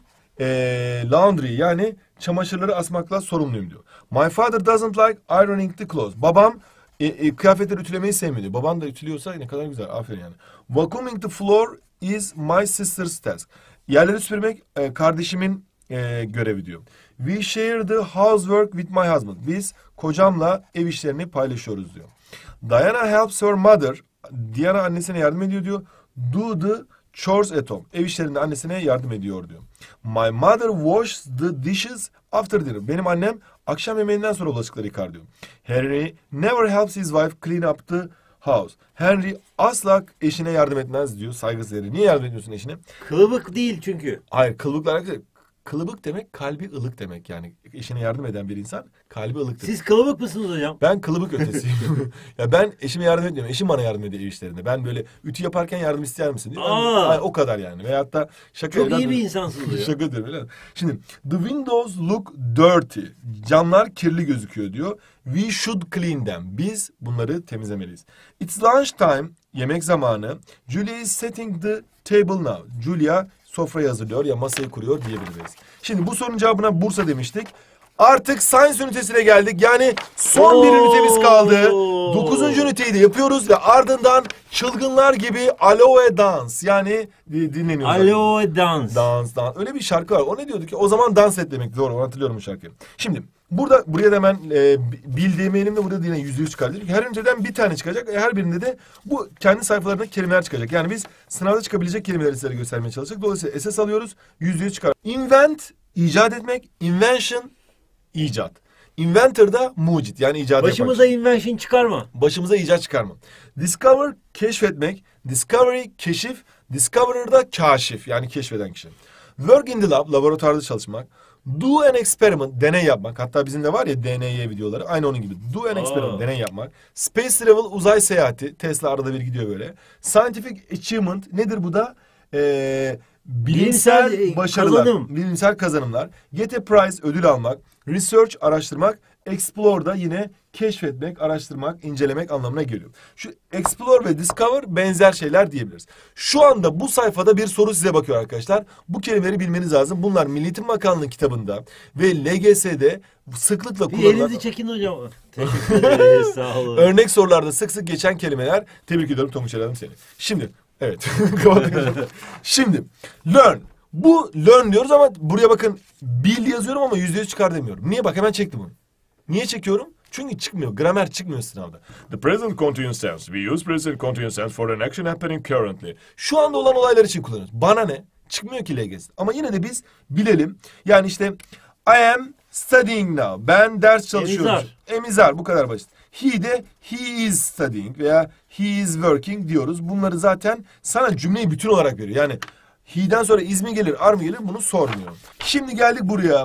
laundry yani çamaşırları asmakla sorumluyum diyor. My father doesn't like ironing the clothes. Babam kıyafetleri ütülemeyi sevmiyor diyor. Baban da ütülüyorsa ne kadar güzel. Aferin yani. Vacuuming the floor is my sister's task. Yerleri süpürmek kardeşimin görevi diyor. We share the housework with my husband. Biz kocamla ev işlerini paylaşıyoruz diyor. Diana helps her mother. Diana annesine yardım ediyor diyor. Do the chores at home. Ev işlerinde annesine yardım ediyor diyor. My mother washes the dishes after dinner. Benim annem akşam yemeğinden sonra bulaşıkları yıkar diyor. Henry never helps his wife clean up the house. Henry asla eşine yardım etmez diyor. Saygısız Henry. Niye yardım etmiyorsun eşine? Kılıbık değil çünkü. Hayır, kılıbıkla alakalı. Kılıbık demek kalbi ılık demek yani. Eşine yardım eden bir insan kalbi ılıktır. Siz kılıbık mısınız hocam? Ben kılıbık ötesiyim. Ya ben eşime yardım etmiyorum. Eşim bana yardım ediyor ev işlerinde. Ben böyle ütü yaparken yardım ister misin diyor. O kadar yani. Veyahut da şaka. Çok iyi bir insansınız ya. Şaka diyorum öyle. Şimdi the windows look dirty. Camlar kirli gözüküyor diyor. We should clean them. Biz bunları temizlemeliyiz. It's lunch time. Yemek zamanı. Julia is setting the table now. Julia sofrayı hazırlıyor ya masayı kuruyor diyebiliriz. Şimdi bu sorunun cevabına Bursa demiştik. Artık Science ünitesine geldik. Yani son bir ünitemiz kaldı. 9. üniteyi de yapıyoruz ve ardından çılgınlar gibi aloe dans yani dinleniyor. Aloe dans. Dans. Öyle bir şarkı var. O ne diyordu ki? O zaman dans et demek. Doğru, hatırlıyorum bu şarkıyı. Şimdi buraya da hemen bildiğim elimde burada yine %100 çıkardık. Her üniteden bir tane çıkacak. Her birinde de bu kendi sayfalarında kelimeler çıkacak. Yani biz sınavda çıkabilecek kelimeleri size göstermeye çalışacak. Dolayısıyla SS alıyoruz. %100 çıkar. Invent, icat etmek. Invention, icat. Inventor da mucit yani icat yapan. Başımıza invention çıkarma. Başımıza icat çıkarma. Discover, keşfetmek. Discovery, keşif. Discoverer da kaşif yani keşfeden kişi. Work in the lab, laboratuvarda çalışmak. Do an experiment, deney yapmak. Hatta bizim de var ya DNY videoları. Aynı onun gibi. Do an experiment, deney yapmak. Space travel, uzay seyahati. Tesla arada bir gidiyor böyle. Scientific achievement, nedir bu da? Bilimsel başarılar. Bilimsel kazanımlar. Get a prize, ödül almak. Research, araştırmak. Explore da yine keşfetmek, araştırmak, incelemek anlamına geliyor. Şu explore ve discover benzer şeyler diyebiliriz. Şu anda bu sayfada bir soru size bakıyor arkadaşlar. Bu kelimeleri bilmeniz lazım. Bunlar Milli Eğitim Bakanlığı kitabında ve LGS'de sıklıkla kullanılan... Elinizi çekin hocam. Teşekkür ederiz, sağ olun. Örnek sorularda sık sık geçen kelimeler. Tebrik ediyorum Tonguç Erdem seni. Şimdi, evet. Şimdi, learn. Bu learn diyoruz ama buraya bakın bil yazıyorum ama %100 çıkar demiyorum. Niye? Bak hemen çektim onu. Niye çekiyorum? Çünkü çıkmıyor. Gramer çıkmıyor sınavda. The present continuous tense. We use present continuous tense for an action happening currently. Şu anda olan olaylar için kullanıyoruz. Bana ne? Çıkmıyor ki LGS. Ama yine de biz bilelim. Yani işte I am studying now. Ben ders çalışıyorum. Emizar. Bu kadar basit. He de he is studying veya he is working diyoruz. Bunları zaten sana cümleyi bütün olarak veriyor. Yani he'den sonra is mi gelir, are mı gelir bunu sormuyorum. Şimdi geldik buraya.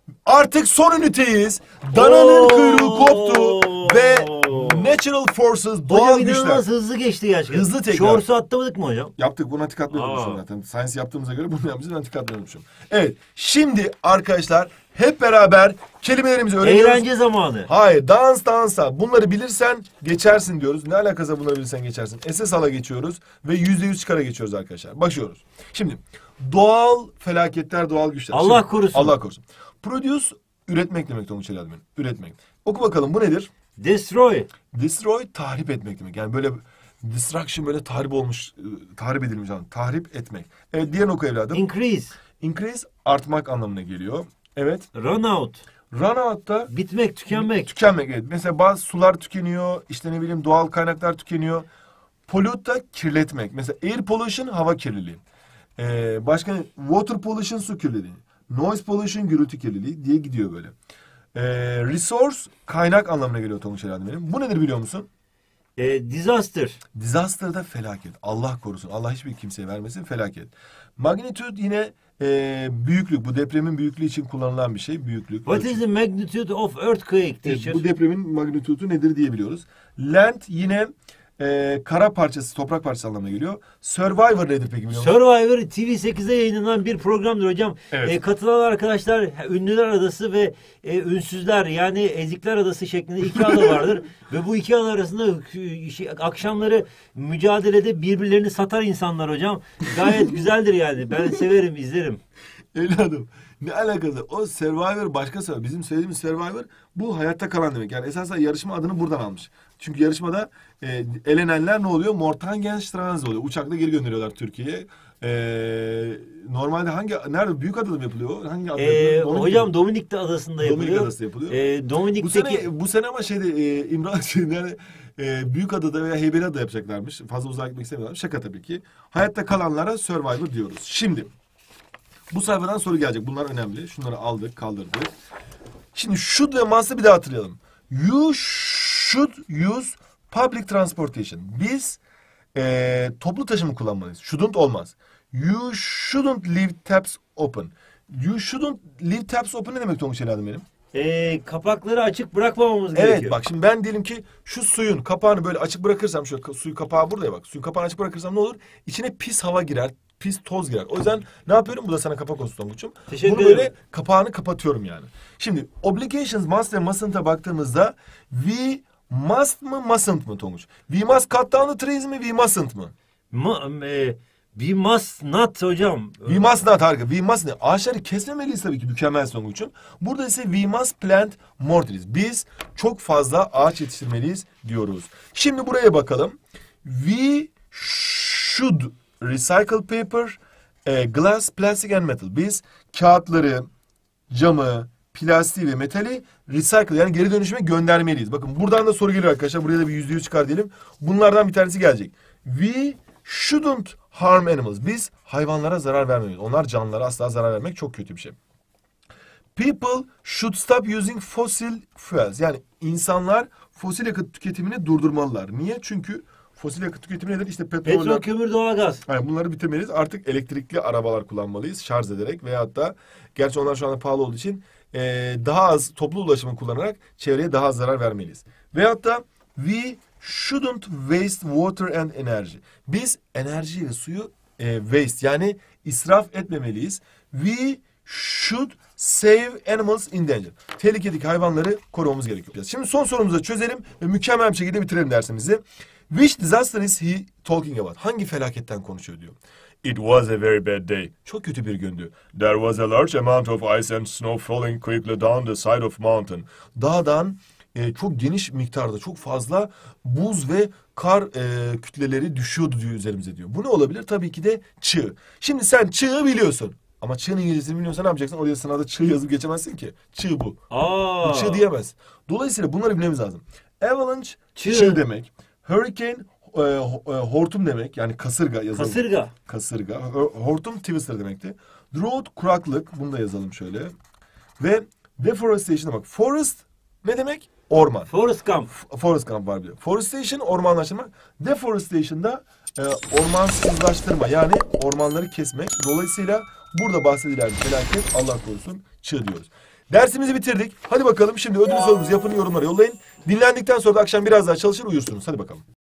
Artık son üniteyiz. Dananın kuyruğu koptu Oo. ve Natural Forces, doğal Hocam güçler. inanılmaz hızlı geçti gerçekten. Hızlı tekrar. Shorts'u atlamadık mı hocam? Yaptık, buna tık atmıyordum Aa. zaten. Science yaptığımıza göre bunu yapmışız, ben tık atmıyormuşum. Evet, şimdi arkadaşlar hep beraber kelimelerimizi öğreniyoruz. Eğlence zamanı. Hayır, dansa. Bunları bilirsen geçersin diyoruz. Ne alakası bunları bilirsen geçersin. SSAL'a geçiyoruz ve %100 çıkara geçiyoruz arkadaşlar. Başlıyoruz. Şimdi doğal felaketler, doğal güçler. Allah Şimdi, korusun. Allah korusun. Produce, üretmek demek Tonguç Ali Adem'in. Üretmek. Oku bakalım, bu nedir? Destroy. Destroy, tahrip etmek demek. Yani böyle destruction, böyle tahrip olmuş, tahrip edilmiş anlamı. Tahrip etmek. Evet, diğer oku evladım. Increase. Increase, artmak anlamına geliyor. Evet. Run out. Run out'ta Bitmek, tükenmek. tükenmek. Evet. Mesela bazı sular tükeniyor, işte ne bileyim doğal kaynaklar tükeniyor. Pollute da kirletmek. Mesela air pollution, hava kirliliği. Başka water pollution, su kirliliği. Noise pollution, gürültü kirliliği diye gidiyor böyle. Resource, kaynak anlamına geliyor Tonguç Ali benim. Bu nedir biliyor musun? Disaster. Disaster da felaket. Allah korusun. Allah hiçbir kimseye vermesin, felaket. Magnitude yine büyüklük. Bu depremin büyüklüğü için kullanılan bir şey. Büyüklük. What ölçü. is the magnitude of earthquake, teacher? Evet, bu depremin magnitude'u nedir diye biliyoruz. Land yine kara parçası, toprak parçası anlamına geliyor. Survivor nedir peki biliyor musun? Survivor TV8'de yayınlanan bir programdır hocam. Evet. Katılan arkadaşlar Ünlüler Adası ve Ünsüzler yani Ezikler Adası şeklinde iki ada vardır. Ve bu iki ada arasında akşamları mücadelede birbirlerini satar insanlar hocam. Gayet güzeldir yani. Ben severim, izlerim. Evladım ne alakası? O Survivor başka Survivor. Bizim söylediğimiz Survivor bu hayatta kalan demek. Yani esasen yarışma adını buradan almış. Çünkü yarışmada elenenler ne oluyor? Mortangenstrans oluyor. Uçakla geri gönderiyorlar Türkiye'ye. Normalde nerede? Büyükada'da mı yapılıyor? Hangi adada yapılıyor? Hocam Dominik Adası'nda yapılıyor. Dominik Adası yapılıyor. Dominik'teki... Bu sene ama İmran yani Büyükada'da veya Heybeliada'da yapacaklarmış. Fazla uzağa gitmek istemiyorlar. Şaka tabii ki. Hayatta kalanlara Survivor diyoruz. Şimdi bu sayfadan soru gelecek. Bunlar önemli. Şunları aldık, kaldırdık. Şimdi should ve must'ı bir daha hatırlayalım. You should use public transportation. Biz toplu taşıma kullanmalıyız. Shouldn't olmaz. You shouldn't leave taps open. You shouldn't leave taps open ne demek Tonguç evladım benim? Kapakları açık bırakmamamız gerekiyor. Evet bak şimdi ben diyelim ki şu suyun kapağını böyle açık bırakırsam, şu suyu kapağı burada ya bak. Suyun kapağını açık bırakırsam ne olur? İçine pis hava girer. Pis toz girer. O yüzden ne yapıyorum? Bu da sana kapak olsun Tonguç'um. Teşekkür Bunu böyle ederim. kapağını kapatıyorum yani. Şimdi obligations must ve mustn'ta baktığımızda we must mı mustn't mı Tonguç? We must cut down the trees mi we mustn't mı? We must not hocam. We must not, harika. We must not. Ağaçları kesmemeliyiz tabii ki, mükemmel Tonguç'um. Burada ise we must plant more trees. Biz çok fazla ağaç yetiştirmeliyiz diyoruz. Şimdi buraya bakalım. We should recycle paper, glass, plastic and metal. Biz kağıtları, camı, plastiği ve metali recycle yani geri dönüşüme göndermeliyiz. Bakın buradan da soru geliyor arkadaşlar. Buraya da bir %100 çıkar diyelim. Bunlardan bir tanesi gelecek. We shouldn't harm animals. Biz hayvanlara zarar vermemeliyiz. Onlar canlılara asla zarar vermek çok kötü bir şey. People should stop using fossil fuels. Yani insanlar fosil yakıt tüketimini durdurmalılar. Niye? Çünkü fosil yakıt tüketimi nedir? İşte Petrol, kömür, doğalgaz. Yani bunları bitirmeliyiz. Artık elektrikli arabalar kullanmalıyız şarj ederek veyahut da gerçi onlar şu anda pahalı olduğu için daha az toplu ulaşımı kullanarak çevreye daha az zarar vermeliyiz. Veyahut da we shouldn't waste water and energy. Biz enerji ve suyu waste yani israf etmemeliyiz. We should save animals in danger. Tehlikedeki hayvanları korumamız gerekiyor. Şimdi son sorumuzu çözelim ve mükemmel bir şekilde bitirelim dersimizi. Which disaster is he talking about? Hangi felaketten konuşuyor diyor. It was a very bad day. Çok kötü bir gündü. There was a large amount of ice and snow falling quickly down the side of mountain. Dağdan çok geniş miktarda çok fazla buz ve kar kütleleri düşüyordu diyor üzerimize diyor. Bu ne olabilir? Tabii ki de çığ. Şimdi sen çığı biliyorsun. Ama çığın İngilizcesini bilmiyorsan ne yapacaksın? Oraya sınavda çığ yazıp geçemezsin ki. Çığ bu. Bu çığ diyemez. Dolayısıyla bunları bilmemiz lazım. Avalanche çığ demek. Hurricane hortum demek. Yani kasırga yazalım. Kasırga. Hortum twister demekti. Drought kuraklık. Bunu da yazalım şöyle. Ve deforestation'a bak. Forest ne demek? Orman. Forest Gump. Forest Gump var bir de. Forestation ormanlaştırmak. Deforestation'da ormansızlaştırma. Yani ormanları kesmek. Dolayısıyla burada bahsedilen felaket Allah korusun çığ diyoruz. Dersimizi bitirdik. Hadi bakalım şimdi ödül sorumuzu yapın, yorumlara yollayın. Dinlendikten sonra da akşam biraz daha çalışır uyursunuz. Hadi bakalım.